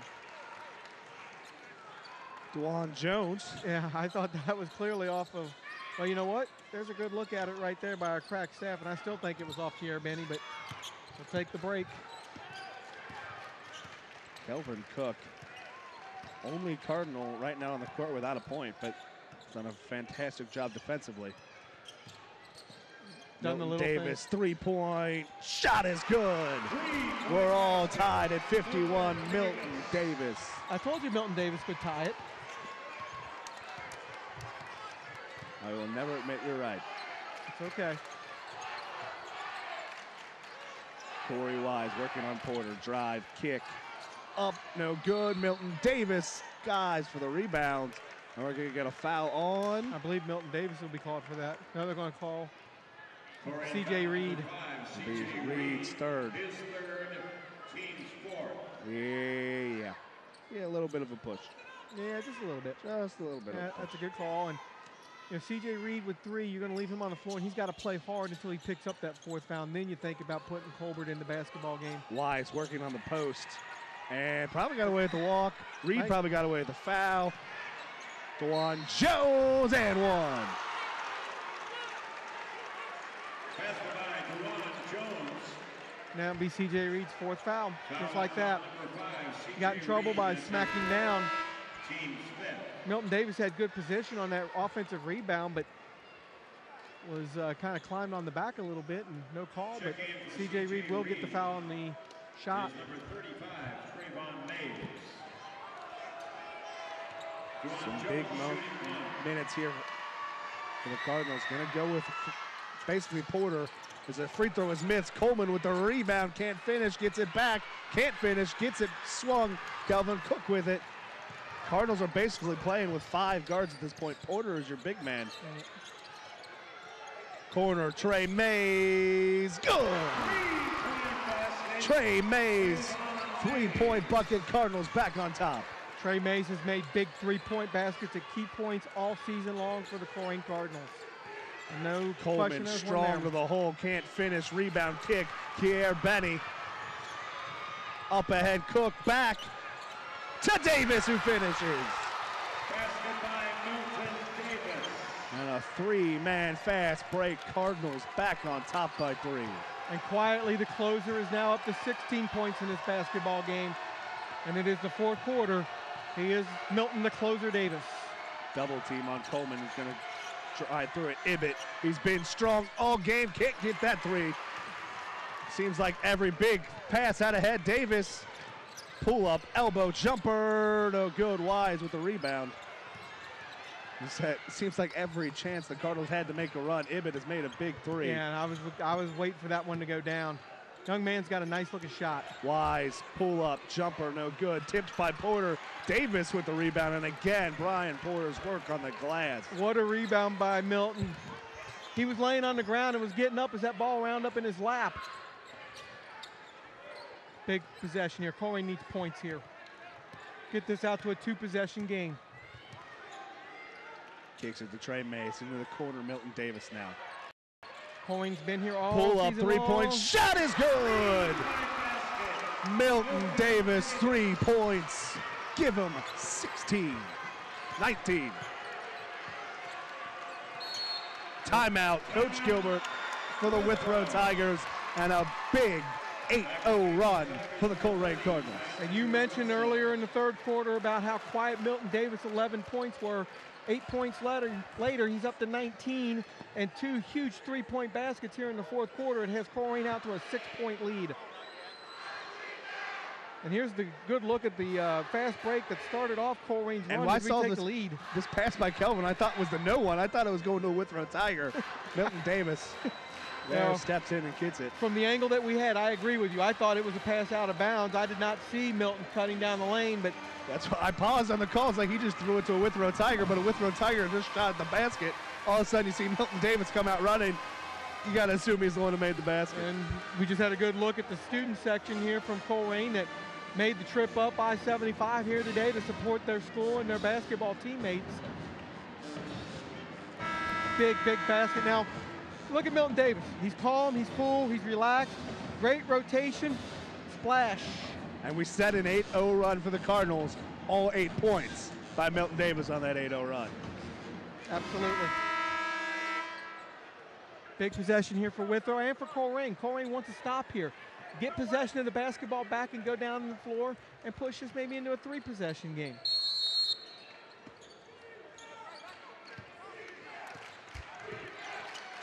DeJuan Jones. Yeah, I thought that was clearly off of, well, you know what? There's a good look at it right there by our crack staff, and I still think it was off Pierre Benny, but we'll take the break. Kelvin Cook, only Cardinal right now on the court without a point, but he's done a fantastic job defensively. Milton Davis, three-point shot is good. We're all tied at 51. Milton Davis. I told you Milton Davis could tie it. I will never admit you're right. It's okay. Corey Wise working on Porter. Drive, kick, up, no good. Milton Davis, guys, for the rebound. And we're going to get a foul on. I believe Milton Davis will be called for that. No, they're going to call C.J. Reed. Reed's third. His third, team's fourth. Yeah. Yeah, a little bit of a push. Yeah, just a little bit. Just a little bit. Yeah, that's a good call. And you know, C.J. Reed with 3, you're going to leave him on the floor, and he's got to play hard until he picks up that 4th foul. And then you think about putting Colbert in the basketball game. Wise working on the post. And probably got away with the walk. Reed probably got away with the foul. DeJuan Jones and one. Now it'll be C.J. Reed's 4th foul, just like that. He got in trouble by smacking down. Milton Davis had good position on that offensive rebound, but was kind of climbed on the back a little bit and no call, but C.J. Reed will get the foul on the shot. Number 35, Trayvon Mays. Some big minutes here for the Cardinals. Going to go with basically Porter. As a free throw is missed. Coleman with the rebound, can't finish, gets it back, can't finish, gets it swung. Calvin Cook with it. Cardinals are basically playing with 5 guards at this point. Porter is your big man. Corner, Trey Mays, good! Trey Mays, 3-point bucket, Cardinals back on top. Trey Mays has made big 3-point baskets at key points all season long for the Colerain Cardinals. No Coleman strong to the hole, can't finish, rebound kick, Kier Benny. Up ahead, Cook back to Davis who finishes. Basket by Milton Davis. And a 3-man fast break, Cardinals back on top by 3. And quietly the closer is now up to 16 points in this basketball game. And it is the 4th quarter. He is Milton the closer Davis. Double team on Coleman, who's going to try through it. Ibbett, he's been strong all game, can't get that 3. Seems like every big pass out ahead. Davis, pull up, elbow, jumper, no good. Wise with the rebound. Seems like every chance the Cardinals had to make a run, Ibbett has made a big 3. Yeah, and I was waiting for that one to go down. Young man's got a nice looking shot. Wise, pull up, jumper, no good. Tipped by Porter. Davis with the rebound, and again, Brian Porter's work on the glass. What a rebound by Milton. He was laying on the ground and was getting up as that ball wound up in his lap. Big possession here. Colerain needs points here. Get this out to a 2-possession game. Kicks it to Trey Mays into the corner. Milton Davis now. Colerain's been here all pull up, season 3-point long. shot is good. Milton Davis, 3 points. Give him 16, 19. Timeout, Coach Gilbert for the Withrow Tigers, and a big 8-0 run for the Colerain Cardinals. And you mentioned earlier in the 3rd quarter about how quiet Milton Davis' 11 points were. 8 points later, he's up to 19, and 2 huge 3-point baskets here in the 4th quarter. It has Colerain out to a 6-point lead. And here's the good look at the fast break that started off Colerain's run to retake the lead. This pass by Kelvin I thought was the no one. I thought it was going to a Withrow Tiger. Milton Davis steps in and gets it. From the angle that we had, I agree with you. I thought it was a pass out of bounds. I did not see Milton cutting down the lane, but that's why I paused on the call. It's like he just threw it to a Withrow Tiger, but a Withrow Tiger just shot at the basket. All of a sudden you see Milton Davis come out running. You got to assume he's the one who made the basket. And we just had a good look at the student section here from Colerain that made the trip up I-75 here today to support their school and their basketball teammates. Big, big basket. Now, look at Milton Davis. He's calm, he's cool, he's relaxed. Great rotation, splash. And we set an 8-0 run for the Cardinals. All 8 points by Milton Davis on that 8-0 run. Absolutely. Big possession here for Withrow and for Colerain. Colerain wants to stop here. Get possession of the basketball back and go down the floor and push this maybe into a 3-possession game.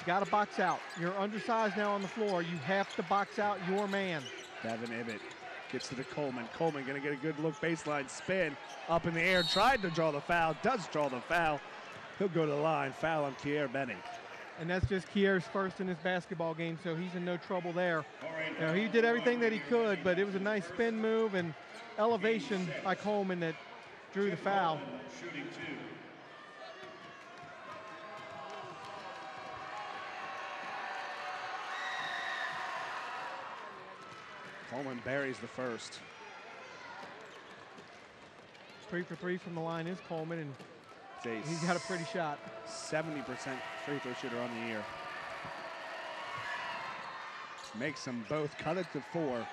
You got to box out. You're undersized now on the floor. You have to box out your man. Devin Ibbett gets to the Coleman. Coleman going to get a good look, baseline spin, up in the air, tried to draw the foul, does draw the foul. He'll go to the line, foul on Kier Benny. And that's just Kier's first in his basketball game, so he's in no trouble there. You know, he did everything that he could, but it was a nice spin move and elevation by Coleman that drew the foul. Shooting 2. Coleman buries the first. 3 for 3 from the line is Coleman, and he's got a pretty shot. 70% free throw shooter on the year. Makes them both cut it to 4.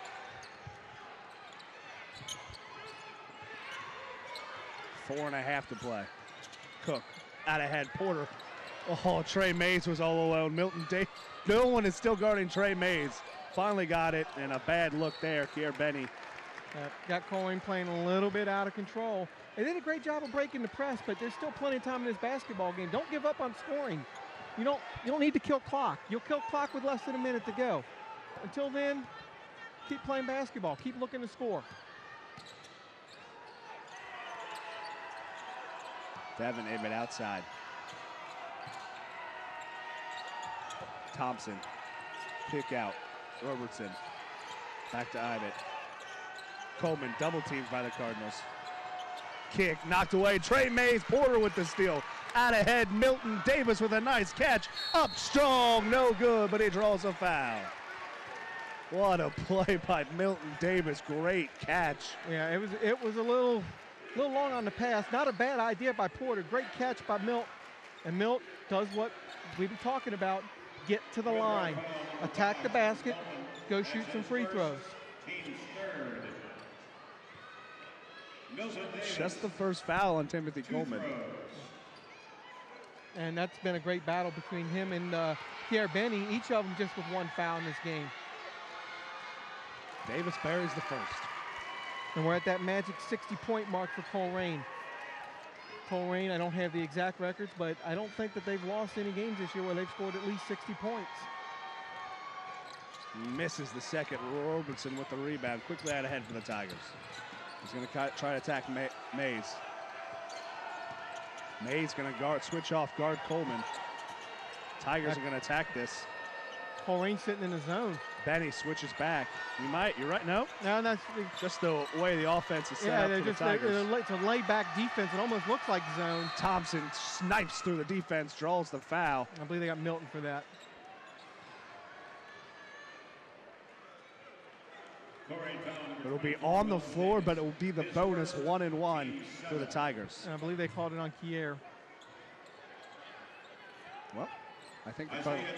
Four and a half to play. Cook out ahead. Porter. Oh, Trey Mays was all alone. Milton Day. No one is still guarding Trey Mays. Finally got it, and a bad look there. Kier Benny. Got Colerain playing a little bit out of control. They did a great job of breaking the press, but there's still plenty of time in this basketball game. Don't give up on scoring. You don't need to kill clock. You'll kill clock with less than a minute to go. Until then, keep playing basketball. Keep looking to score. Devin Ibbett outside. Thompson. Kick out. Robertson. Back to Ibbett. Coleman double teamed by the Cardinals. Kick knocked away. Trey Mays. Porter with the steal. Out ahead. Milton Davis with a nice catch. Up strong. No good, but he draws a foul. What a play by Milton Davis. Great catch. Yeah, it was a little long on the pass. Not a bad idea by Porter. Great catch by Milt. And Milt does what we've been talking about. Get to the line. Attack the basket. Go shoot some free throws. Just the first foul on Timothy Coleman. And that's been a great battle between him and Kier Benny. Each of them just with one foul in this game. Davis buries the first. And we're at that magic 60-point mark for Colerain. Colerain, I don't have the exact records, but I don't think that they've lost any games this year where they've scored at least 60 points. Misses the second. Robertson with the rebound. Quickly out ahead for the Tigers. He's going to try to attack Mays. Mays going to switch off guard Coleman. Tigers are going to attack this. Colerain sitting in the zone. Benny switches back. You're right. No, that's just the way the offense is set up for the Tigers. It's a lay-back defense. It almost looks like zone. Thompson snipes through the defense, draws the foul. I believe they got Milton for that. It'll be on the floor, but it will be the bonus 1-and-1 for the Tigers. And I believe they called it on Kier. Well, I think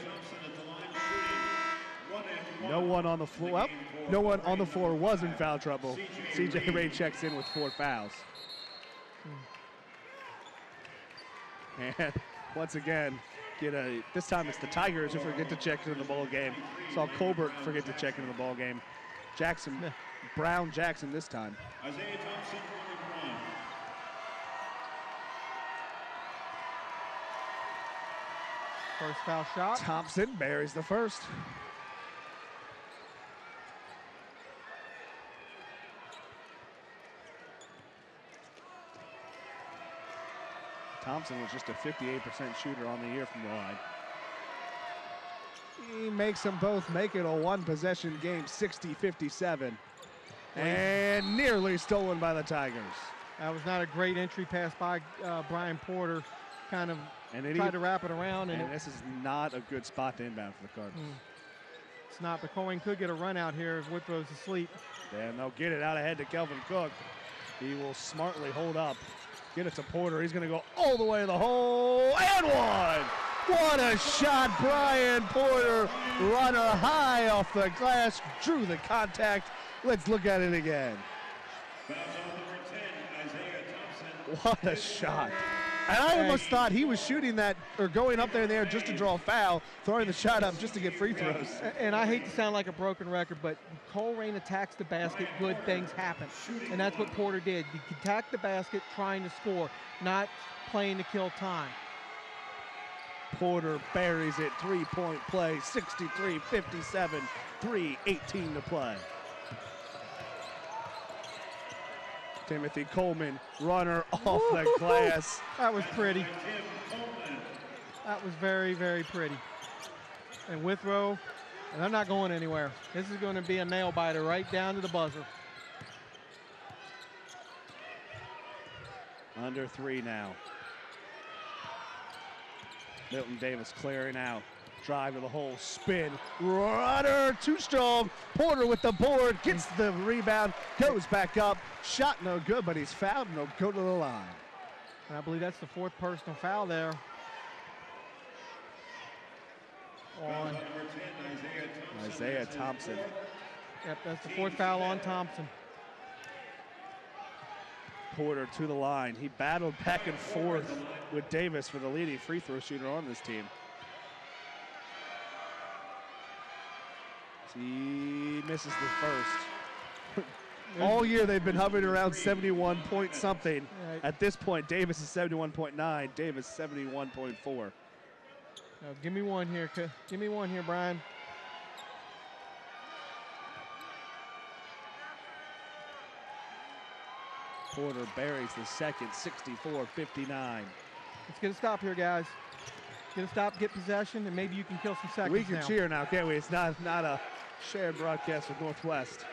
no one on the floor. Well, no one on the floor was in foul trouble. C.J. Ray checks in with 4 fouls. And once again, this time it's the Tigers who forget to check into the ball game. Saw Colbert forget to check into the ball game. Brown Jackson this time. Isaiah Thompson, 1-and-1. First foul shot. Thompson buries the first. Thompson was just a 58% shooter on the year from the line. He makes them both make it a one-possession game, 60-57. And nearly stolen by the Tigers. That was not a great entry pass by Brian Porter. Kind of tried to wrap it around. And this is not a good spot to inbound for the Cardinals. It's not, but Colerain could get a run out here if Withrow's asleep. And they'll get it out ahead to Kelvin Cook. He will smartly hold up. Get it to Porter. He's going to go all the way to the hole. And one! What a shot, Brian Porter. Runner high off the glass. Drew the contact. Let's look at it again. What a shot. And I almost thought he was shooting that or going up there in the air just to draw a foul, throwing the shot up just to get free throws. And I hate to sound like a broken record, but Colerain attacks the basket, good things happen. And that's what Porter did. He attacked the basket trying to score, not playing to kill time. Porter buries it, three-point play, 63-57, 3:18 to play. Timothy Coleman, runner off the glass. That was pretty. That was very, very pretty. And Withrow, and they're not going anywhere. This is going to be a nail biter right down to the buzzer. Under 3 now. Milton Davis clearing out. Drive to the hole, spin, runner, too strong. Porter with the board, gets the rebound, goes back up. Shot no good, but he's fouled and he'll go to the line. And I believe that's the 4th personal foul there. On Isaiah Thompson. Yep, that's the 4th foul on Thompson. Porter to the line. He battled back and forth with Davis for the leading free throw shooter on this team. He misses the first. All year they've been hovering around 71 point something. Right. At this point, Davis is 71.9, Davis 71.4. Give me one here. Give me one here, Brian. Porter buries the second, 64-59. Let's get a stop here, guys. Get a stop, get possession, and maybe you can kill some seconds. We can cheer now, can't we? It's not a shared broadcast with Northwest.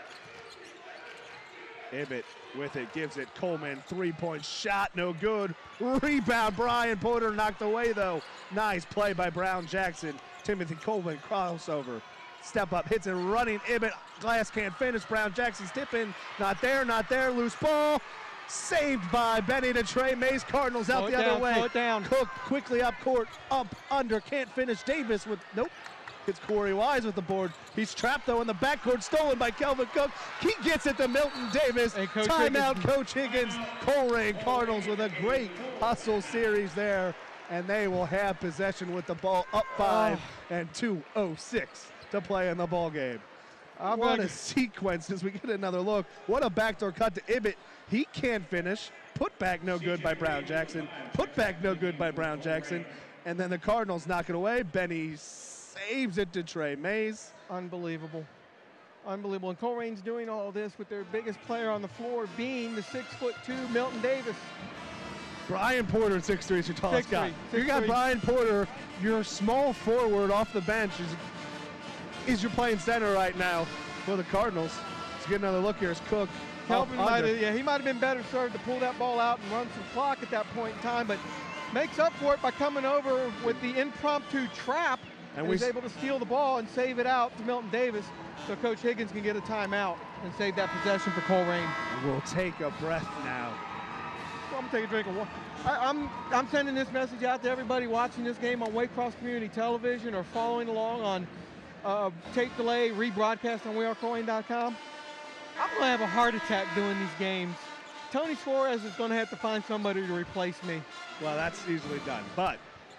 Ibbett with it, gives it. Coleman, three-point shot, no good. Rebound, Brian Porter knocked away, though. Nice play by Brown Jackson. Timothy Coleman, crossover. Step up, hits it, running. Ibbett, glass can't finish. Brown Jackson's tipping. Not there, loose ball. Saved by Benny to Trey Mays. Cardinals out the other way. Slow it down. Cook quickly up court, up, under, can't finish. Davis with, nope. It's Corey Wise with the board. He's trapped, though, in the backcourt, stolen by Kelvin Cook. He gets it to Milton Davis. Timeout, Coach Higgins. Colerain Cardinals with a great hustle series there, and they will have possession with the ball up 5 and 2:06 to play in the ball game. What a sequence as we get another look. What a backdoor cut to Ibbett. He can't finish. Put back no good by Brown Jackson. Put back no good by Brown Jackson. And then the Cardinals knock it away. Benny saves it to Trey Mays. Unbelievable. Unbelievable. And Colerain's doing all this with their biggest player on the floor being the 6'2" Milton Davis. Brian Porter, 6'3", is your tallest guy. You got Brian Porter, your small forward off the bench. Is your playing center right now for the Cardinals. Let's get another look here. It's Cook. Kelvin he might have been better served to pull that ball out and run some clock at that point in time, but makes up for it by coming over with the impromptu trap, and he's able to steal the ball and save it out to Milton Davis, so Coach Higgins can get a timeout and save that possession for Colerain. We'll take a breath now. I'm gonna take a drink of water. I'm sending this message out to everybody watching this game on Waycross Community Television or following along on tape delay, rebroadcast on wearecolerain.com. I'm going to have a heart attack doing these games. Tony Suarez is going to have to find somebody to replace me. Well, that's easily done, but.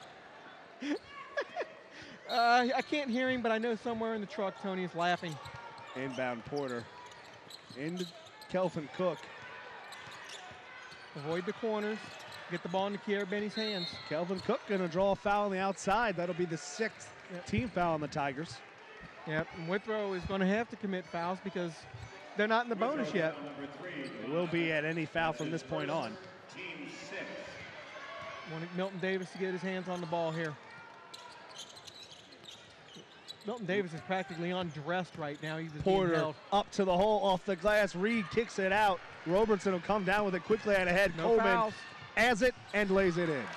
I can't hear him, but I know somewhere in the truck Tony is laughing. Inbound Porter. Into Kelvin Cook. Avoid the corners. Get the ball into Kier Benny's hands. Kelvin Cook going to draw a foul on the outside. That'll be the 6th team foul on the Tigers. Yep, and Withrow is going to have to commit fouls because they're not in the bonus yet. It will be at any foul from this point on. Want Milton Davis to get his hands on the ball here. Milton Davis is practically undressed right now. He's just Porter up to the hole off the glass. Reed kicks it out. Robertson will come down with it quickly out ahead. No Coleman fouls. has it and lays it in.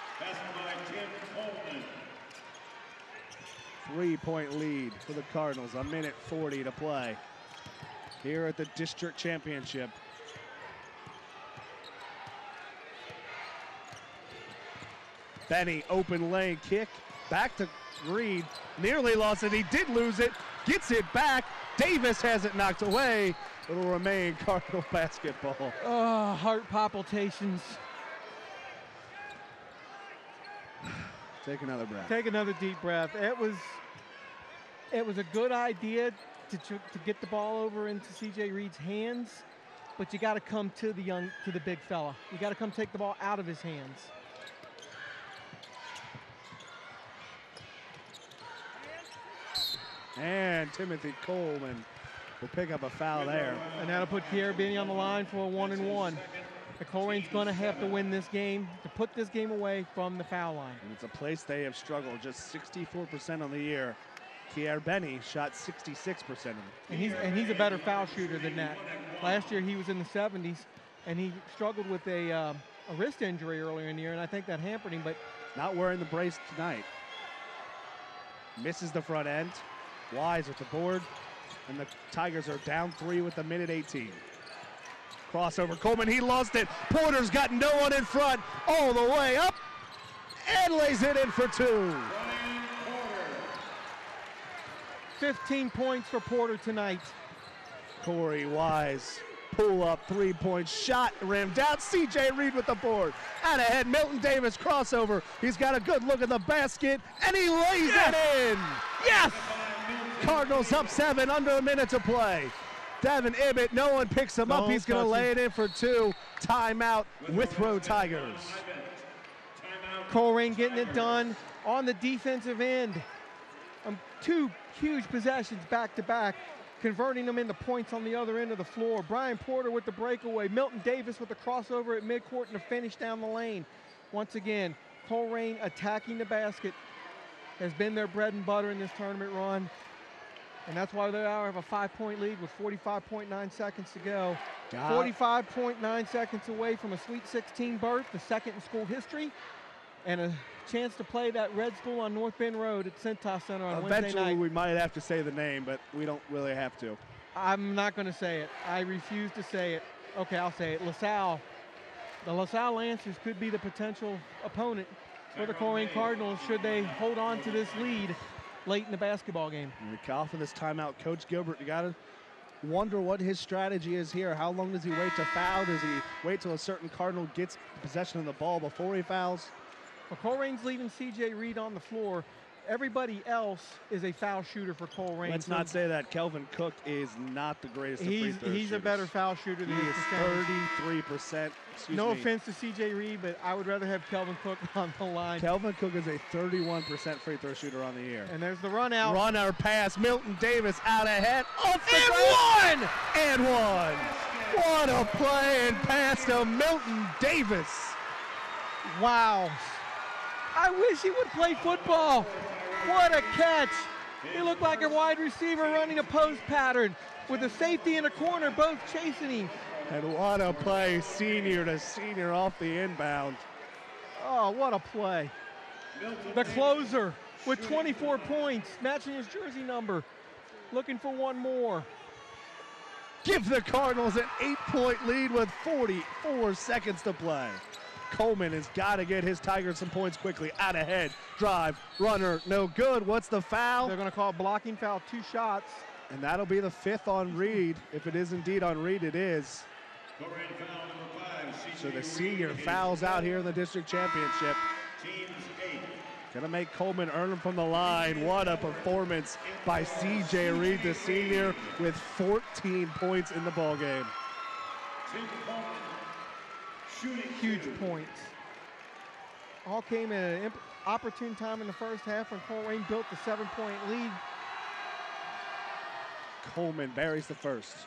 3-point lead for the Cardinals. 1:40 to play here at the district championship. Benny, open lane kick, back to Reed, nearly lost it. He did lose it, gets it back. Davis has it knocked away. It'll remain Cardinal basketball. Oh, heart palpitations. Take another breath. Take another deep breath. It was a good idea to get the ball over into C.J. Reed's hands, but you got to come to the big fella. You got to come take the ball out of his hands. And Timothy Coleman will pick up a foul there. And that'll put Pierre Benny on the line for a 1-and-1. The Colerain's going to have to win this game to put this game away from the foul line. And it's a place they have struggled, just 64% on the year. Pierre Benny shot 66% of it. And he's a better foul shooter than that. Last year he was in the 70s, and he struggled with a wrist injury earlier in the year, and I think that hampered him, but not wearing the brace tonight. Misses the front end. Wise with the board, and the Tigers are down 3 with a minute 18. Crossover, Coleman, he lost it. Porter's got no one in front, all the way up, and lays it in for 2. 15 points for Porter tonight. Corey Wise, pull up, 3-point shot, rimmed out. CJ Reed with the board. Out ahead, Milton Davis crossover. He's got a good look at the basket, and he lays it in. Yes! Cardinals up 7, under a minute to play. Devin Ibbett, no one picks him up. He's going to lay it in for 2. Timeout, Withrow Tigers. Colerain getting it done on the defensive end. 2 huge possessions back-to-back, converting them into points on the other end of the floor. Brian Porter with the breakaway. Milton Davis with the crossover at midcourt and a finish down the lane. Once again, Colerain attacking the basket has been their bread and butter in this tournament run. And that's why they now have a 5-point lead with 45.9 seconds to go. 45.9 seconds away from a Sweet 16 berth, the second in school history, and a chance to play that Red School on North Bend Road at Cintas Center on Wednesday night. Eventually we might have to say the name, but we don't really have to. I'm not going to say it. I refuse to say it. Okay, I'll say it. LaSalle. The LaSalle Lancers could be the potential opponent for the Colerain Cardinals should they hold on to this lead late in the basketball game. And off of this timeout, Coach Gilbert, you got to wonder what his strategy is here. How long does he wait to foul? Does he wait till a certain Cardinal gets possession of the ball before he fouls? Well, Colerain's leaving CJ Reed on the floor. Everybody else is a foul shooter for Colerain. Let's not say that. Kelvin Cook is not the greatest of free throw He's a better foul shooter than he is 33%. No offense to CJ Reed, but I would rather have Kelvin Cook on the line. Kelvin Cook is a 31% free throw shooter on the year. And there's the run out. Run out pass. Milton Davis out ahead. Off the ground. And one. What a play and pass to Milton Davis. Wow. I wish he would play football. What a catch. He looked like a wide receiver running a post pattern with a safety in a corner, both chasing him. And what a play, senior to senior off the inbound. Oh, what a play. The closer with 24 points, matching his jersey number, looking for one more. Give the Cardinals an 8-point lead with 44 seconds to play. Coleman has got to get his Tigers some points quickly. Out ahead, drive, runner, no good. What's the foul? They're going to call a blocking foul, 2 shots. And that'll be the 5th on Reed. If it is indeed on Reed, it is. So the senior fouls out here in the district championship. Gonna make Coleman earn them from the line. What a performance by CJ Reed, the senior, with 14 points in the ballgame. Huge points. All came at an opportune time in the first half when Colerain built the 7-point lead. Coleman buries the first.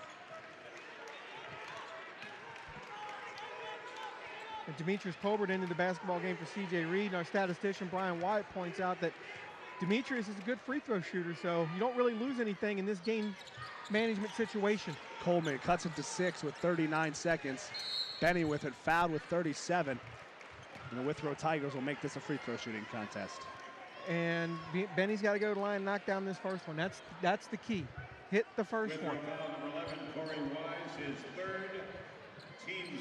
And Demetrius Colbert ended the basketball game for CJ Reed. And our statistician Brian Wyatt points out that Demetrius is a good free throw shooter, so you don't really lose anything in this game management situation. Coleman cuts it to 6 with 39 seconds. Benny with it, fouled with 37. And the Withrow Tigers will make this a free throw shooting contest. And Benny's got to go to the line and knock down this first one. That's the key. Hit the first one. Number 11, Corey Wise, his 3rd, team's.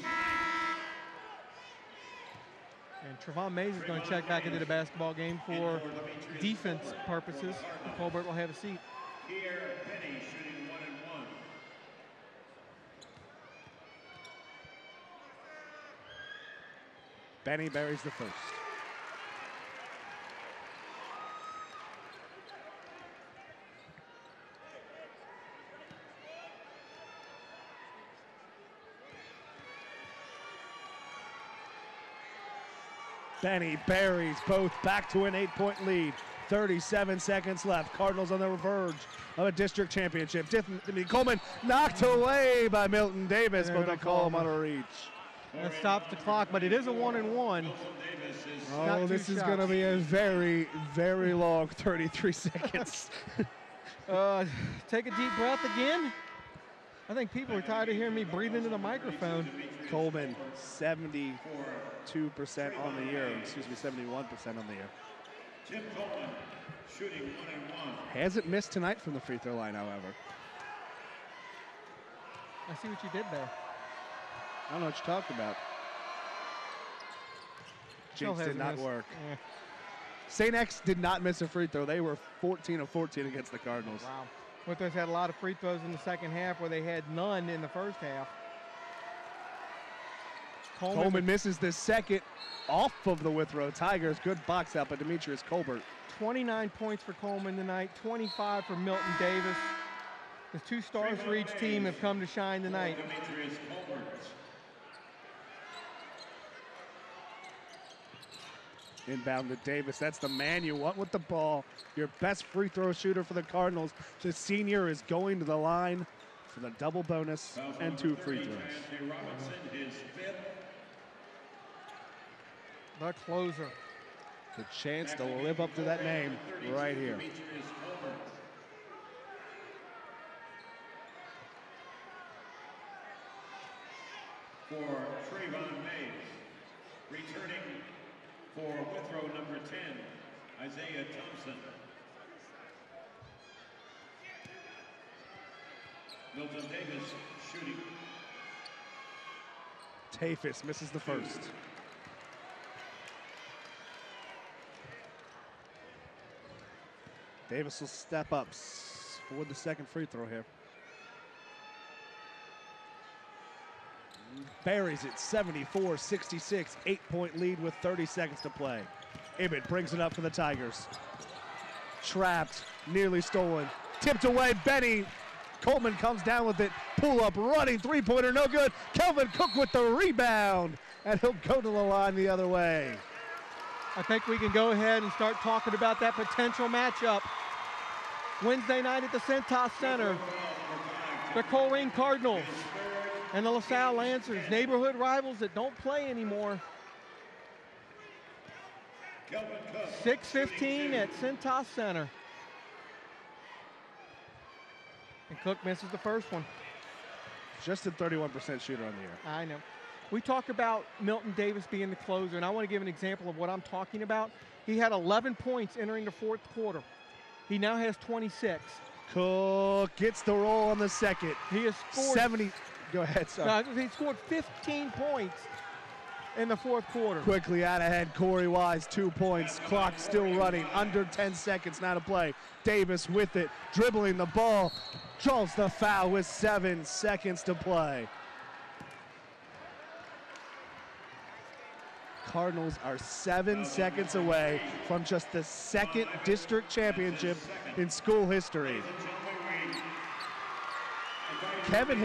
And Trevon Mays is going to check back into the basketball game for defense purposes. Colbert will have a seat. Pierre Benny shooting 1 and 1. Benny buries the first. Benny buries both, back to an 8-point lead. 37 seconds left. Cardinals on the verge of a district championship. Coleman knocked away by Milton Davis, but they call him out of reach. That stops the clock, but it is a 1-and-1. Oh, this is going to be a very, very long 33 seconds. Take a deep breath again. I think people are tired of hearing me breathe into the microphone. Coleman, 72% on the year. Excuse me, 71% on the year. Tim Coleman, shooting 1-and-1. Hasn't missed tonight from the free throw line, however. I see what you did there. I don't know what you're talking about. Jinx did not work. Yeah. St. X did not miss a free throw. They were 14 of 14 against the Cardinals. Wow. Withrow had a lot of free throws in the second half where they had none in the first half. Coleman misses the second off of the Withrow Tigers. Good box out by Demetrius Colbert. 29 points for Coleman tonight, 25 for Milton Davis. The 2 stars for each team have come to shine tonight. Demetrius Colbert. Inbound to Davis. That's the man you want with the ball. Your best free throw shooter for the Cardinals. The senior is going to the line for the double bonus and 2 free throws. The closer. The chance to live up to that name right here. For Trayvon Mays, returning for Withrow number 10, Isaiah Thompson. Milton Davis shooting. Tafis misses the first. Davis will step up for the second free throw here. Buries it, 74-66, 8-point lead with 30 seconds to play. Ibbett brings it up for the Tigers. Trapped, nearly stolen, tipped away, Benny. Coleman comes down with it, pull up, running, 3-pointer, no good. Kelvin Cook with the rebound, and he'll go to the line the other way. I think we can go ahead and start talking about that potential matchup. Wednesday night at the Cintas Center, the Colerain Cardinals and the LaSalle Lancers, neighborhood rivals that don't play anymore. 6:15 at Cintas Center. And Cook misses the first one. Just a 31% shooter on the year. I know. We talk about Milton Davis being the closer, and I want to give an example of what I'm talking about. He had 11 points entering the fourth quarter. He now has 26. Cook gets the roll on the second. He has scored 70. Go ahead, sorry. No, he scored 15 points in the fourth quarter. Quickly out ahead, Corey Wise, 2 points. Clock still running, under 10 seconds now to play. Davis with it, dribbling the ball, draws the foul with 7 seconds to play. Cardinals are 7 seconds away from just the second district championship in school history. Kevin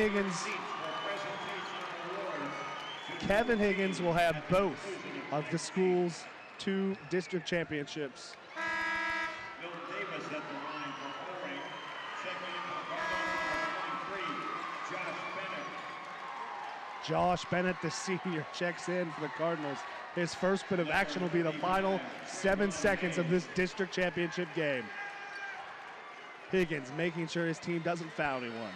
Higgins will have both of the school's 2 district championships. Milton Davis at the line for Colerain. Checking in for Cardinals number 23, Josh Bennett, the senior, checks in for the Cardinals. His first bit of action will be the final 7 seconds of this district championship game. Higgins making sure his team doesn't foul anyone.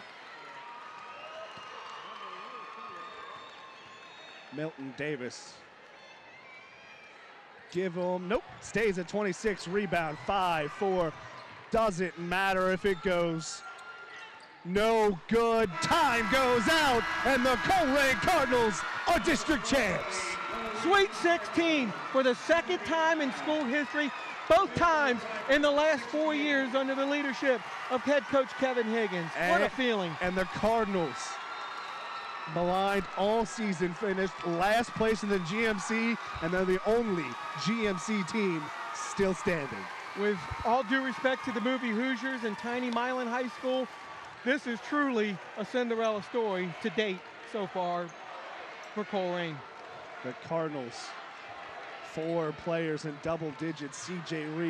Milton Davis. Give him, nope, stays at 26, rebound, 5-4. Doesn't matter if it goes. No good, time goes out, and the Colerain Cardinals are district champs. Sweet 16 for the second time in school history, both times in the last 4 years under the leadership of head coach Kevin Higgins. What a feeling. And the Cardinals, maligned all season, finished last place in the GMC, and they're the only GMC team still standing. With all due respect to the movie Hoosiers and Tiny Milan High School, this is truly a Cinderella story to date so far for Colerain. The Cardinals, 4 players in double digits. C.J. Reed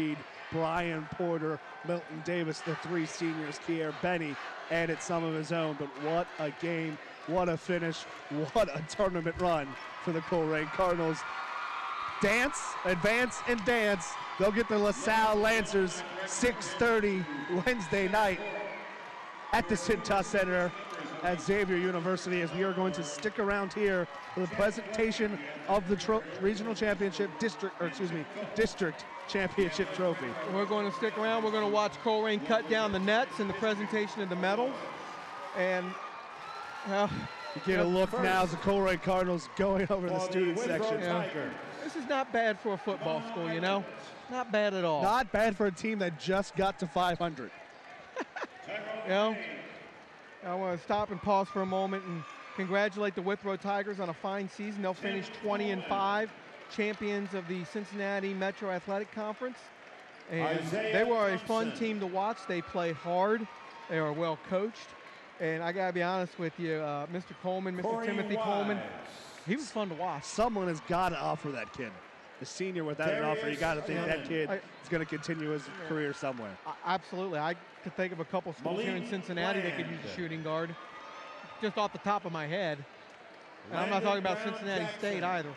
Brian Porter, Milton Davis, the 3 seniors. Kier Benny added some of his own, but what a game, what a finish, what a tournament run for the Colerain Cardinals. Dance, advance, and dance. They'll get the LaSalle Lancers 6:30 Wednesday night at the Cintas Center at Xavier University, as we are going to stick around here for the presentation of the regional championship district championship trophy. We're going to stick around. We're going to watch Colerain cut down the nets and the presentation of the medals. And well, you get a look now as the Colerain Cardinals going over the student section. This is not bad for a football school, you know? Not bad at all. Not bad for a team that just got to 500. You know, I want to stop and pause for a moment and congratulate the Withrow Tigers on a fine season. They'll finish 20-5, champions of the Cincinnati Metro Athletic Conference. And they were a fun team to watch. They play hard. They are well coached. And I got to be honest with you, Mr. Coleman, Mr. Timothy Coleman, he was fun to watch. Someone has got to offer that kid. The senior without an offer, you got to think that kid is going to continue his career somewhere. Absolutely. I could think of a couple schools here in Cincinnati that could use a shooting guard, just off the top of my head. And I'm not talking about Cincinnati State either.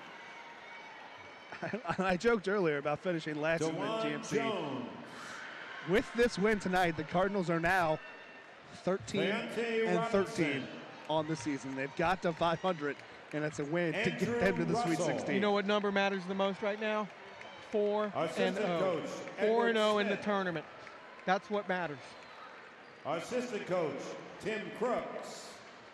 I joked earlier about finishing last in the GMC. With this win tonight, the Cardinals are now 13-13 on the season. They've got to 500. And it's a win to get them to the Sweet 16. You know what number matters the most right now? 4-0. 4-0 in the tournament. That's what matters. Assistant coach, Tim Crooks.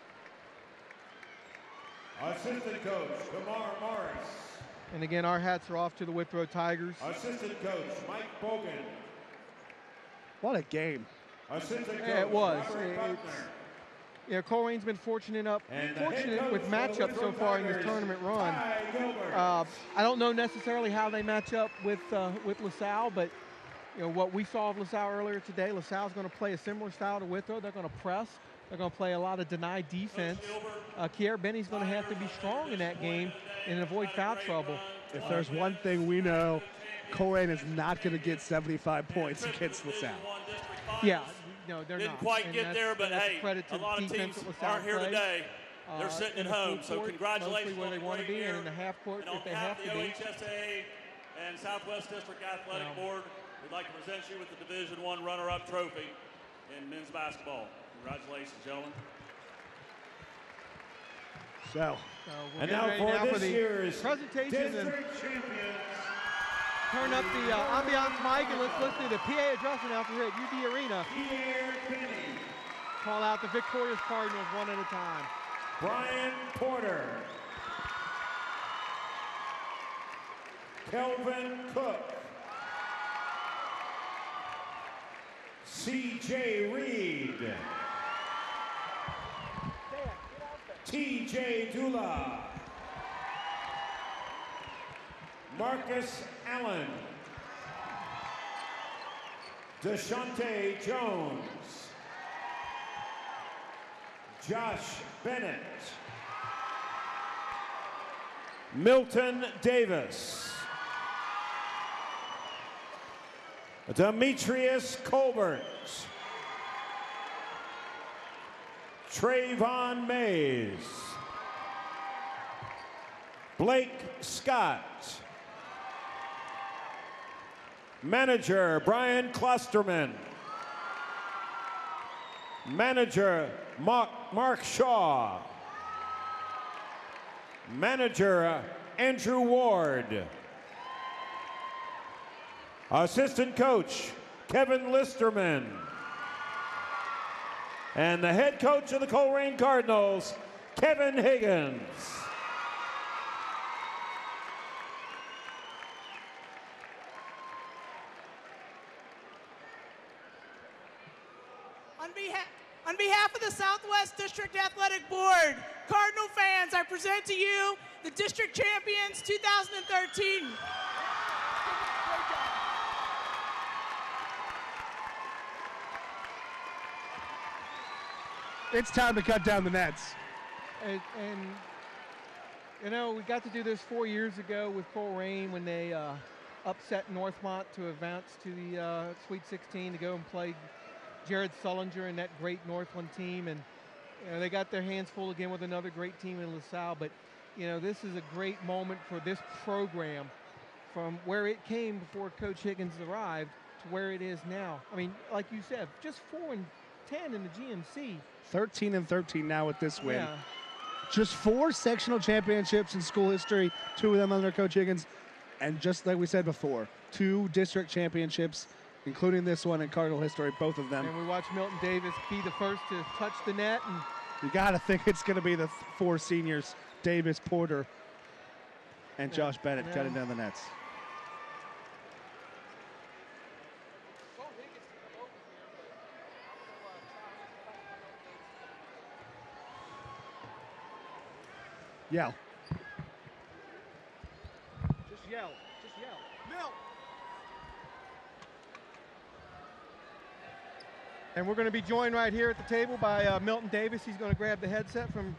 Assistant coach, Kamar Morris. And again, our hats are off to the Withrow Tigers. Assistant coach, Mike Bogan. What a game. Assistant coach, it was. Yeah, Colerain's been fortunate with matchups so far in this tournament run. I don't know necessarily how they match up with LaSalle, but you know what we saw of LaSalle earlier today. LaSalle's going to play a similar style to Withrow. They're going to press. They're going to play a lot of denied defense. Kier Benny's going to have to be strong in that game and avoid foul trouble. If there's one thing we know, Colerain is not going to get 75 points against LaSalle. Yeah. No, they're Didn't not. quite get there, but hey, a lot of teams aren't here today. They're sitting at home, so congratulations where they want to be, and in the half court if they have to be. OHSA and Southwest District Athletic Board, we'd like to present you with the Division I runner-up trophy in men's basketball. Congratulations, gentlemen. And now for this year's presentation district champions. Turn up the ambiance mic and let's listen to the PA addressing out here at UD Arena. Call out the victorious Cardinals one at a time. Brian Porter. Kelvin Cook. C.J. Reed. T.J. Dula. Marcus Allen. Deshante Jones. Josh Bennett. Milton Davis. Demetrius Colbert. Trayvon Mays. Blake Scott. Manager, Brian Klosterman. Manager, Mark Shaw. Manager, Andrew Ward. Assistant coach, Kevin Listerman. And the head coach of the Colerain Cardinals, Kevin Higgins. On behalf of the Southwest District Athletic Board, Cardinal fans, I present to you the District Champions 2013. It's time to cut down the nets. And you know, we got to do this 4 years ago with Colerain when they upset Northmont to advance to the Sweet 16 to go and play Jared Sullinger and that great Northland team. And they got their hands full again with another great team in LaSalle. But, this is a great moment for this program from where it came before Coach Higgins arrived to where it is now. I mean, like you said, just 4-10 in the GMC. 13-13 now with this win. Yeah. Just 4 sectional championships in school history, 2 of them under Coach Higgins. And just like we said before, 2 district championships, including this one in Cardinal history, both of them. And we watched Milton Davis be the first to touch the net. And you got to think it's going to be the 4 seniors, Davis, Porter, and Josh Bennett cutting down the nets. Yell. Just yell. Just yell. Milt! And we're going to be joined right here at the table by Milton Davis. He's going to grab the headset from...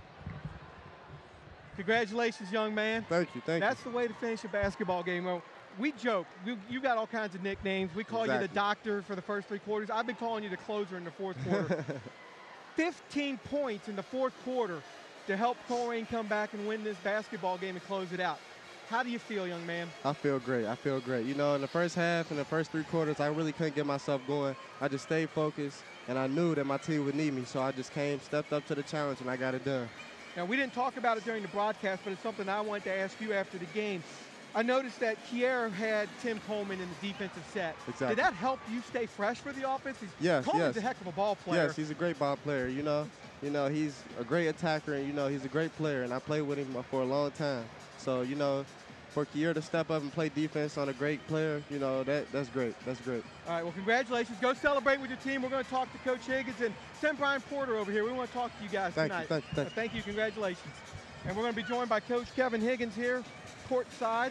Congratulations, young man. Thank you, thank you. That's the way to finish a basketball game. Well, we joke. You got all kinds of nicknames. We call you the doctor for the first 3 quarters. I've been calling you the closer in the 4th quarter. 15 points in the 4th quarter to help Colerain come back and win this basketball game and close it out. How do you feel, young man? I feel great. I feel great. In the first half and the first 3 quarters, I really couldn't get myself going. I just stayed focused, and I knew that my team would need me, so I just stepped up to the challenge, and I got it done. Now, we didn't talk about it during the broadcast, but it's something I wanted to ask you after the game. I noticed that Kier had Tim Coleman in the defensive set. Exactly. Did that help you stay fresh for the offense? Yes, Coleman's a heck of a ball player. Yes, he's a great ball player, he's a great attacker, and, he's a great player, and I played with him for a long time. So, for Kier to step up and play defense on a great player, that's great. That's great. All right, well, congratulations. Go celebrate with your team. We're going to talk to Coach Higgins and send Brian Porter over here. We want to talk to you guys tonight. Thank you. Congratulations. And we're going to be joined by Coach Kevin Higgins here, courtside.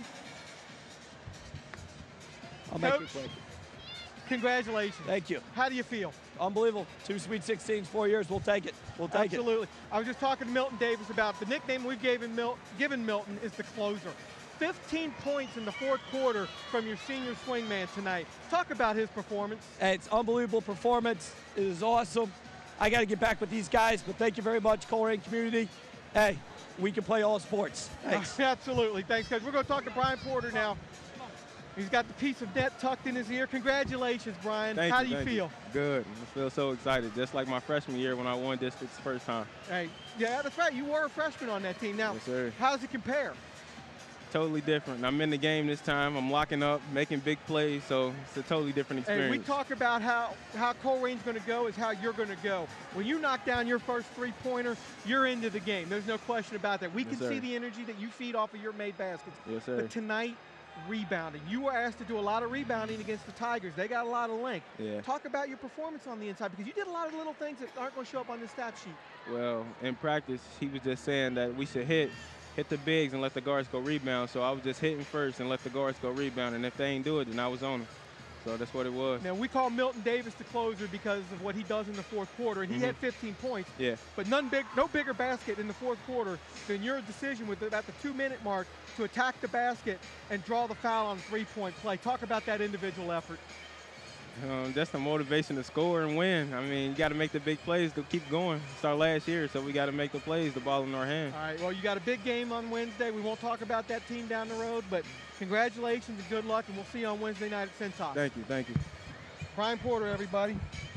I'll make it quick. Congratulations. Thank you. How do you feel? Unbelievable. 2 Sweet 16s, 4 years. We'll take it. We'll take it. Absolutely. I was just talking to Milton Davis about the nickname we've given Milton is the closer. 15 points in the 4th quarter from your senior swingman tonight. Talk about his performance. Hey, it's unbelievable performance. It is awesome. I got to get back with these guys, but thank you very much, Colerain community. Hey, we can play all sports. Thanks. Absolutely. Thanks, guys. We're going to talk to Brian Porter now. He's got the piece of net tucked in his ear. Congratulations, Brian. How do you feel? Good. I feel so excited, just like my freshman year when I won districts the first time. Hey, yeah, that's right. You were a freshman on that team. Now, yes, sir. How does it compare? Totally different. I'm in the game this time. I'm locking up, making big plays, so it's a totally different experience. And we talk about how Colerain's going to go is how you're going to go. When you knock down your first 3-pointer, you're into the game. There's no question about that. We can see the energy that you feed off of your made baskets. Yes, sir. But tonight, rebounding. You were asked to do a lot of rebounding against the Tigers. They got a lot of length. Yeah. Talk about your performance on the inside, because you did a lot of little things that aren't going to show up on the stat sheet. Well, in practice, he was just saying that we should hit the bigs and let the guards go rebound. So I was just hitting first and let the guards go rebound. And if they ain't do it, then I was on them. So that's what it was. Now, we call Milton Davis the closer because of what he does in the 4th quarter, and he had 15 points. Yeah. But no bigger basket in the 4th quarter than your decision with at the 2-minute mark to attack the basket and draw the foul on a 3-point play. Talk about that individual effort. That's the motivation to score and win. I mean, you got to make the big plays to keep going. It's our last year, so we got to make the plays, the ball in our hand. All right, well, you got a big game on Wednesday. We won't talk about that team down the road, but congratulations and good luck, and we'll see you on Wednesday night at Cintas. Thank you, thank you. Brian Porter, everybody.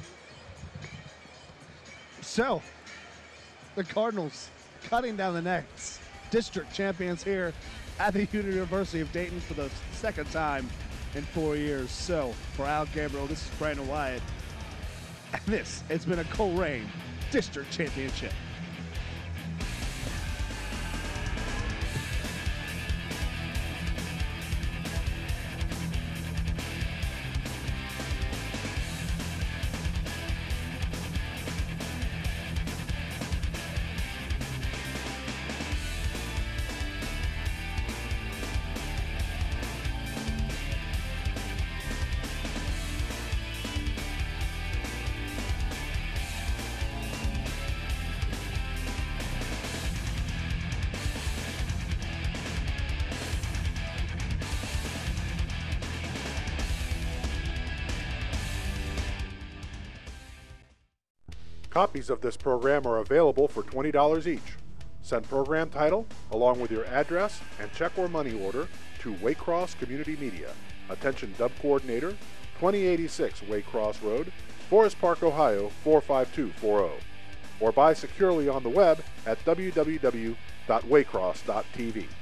So, the Cardinals cutting down the nets. District champions here at the University of Dayton for the 2nd time in 4 years. So, for Al Gabriel, this is Brandon Wyatt. And this has been a Colerain District Championship. Copies of this program are available for $20 each. Send program title along with your address and check or money order to Waycross Community Media. Attention Dub Coordinator, 2086 Waycross Road, Forest Park, Ohio 45240. Or buy securely on the web at www.waycross.tv.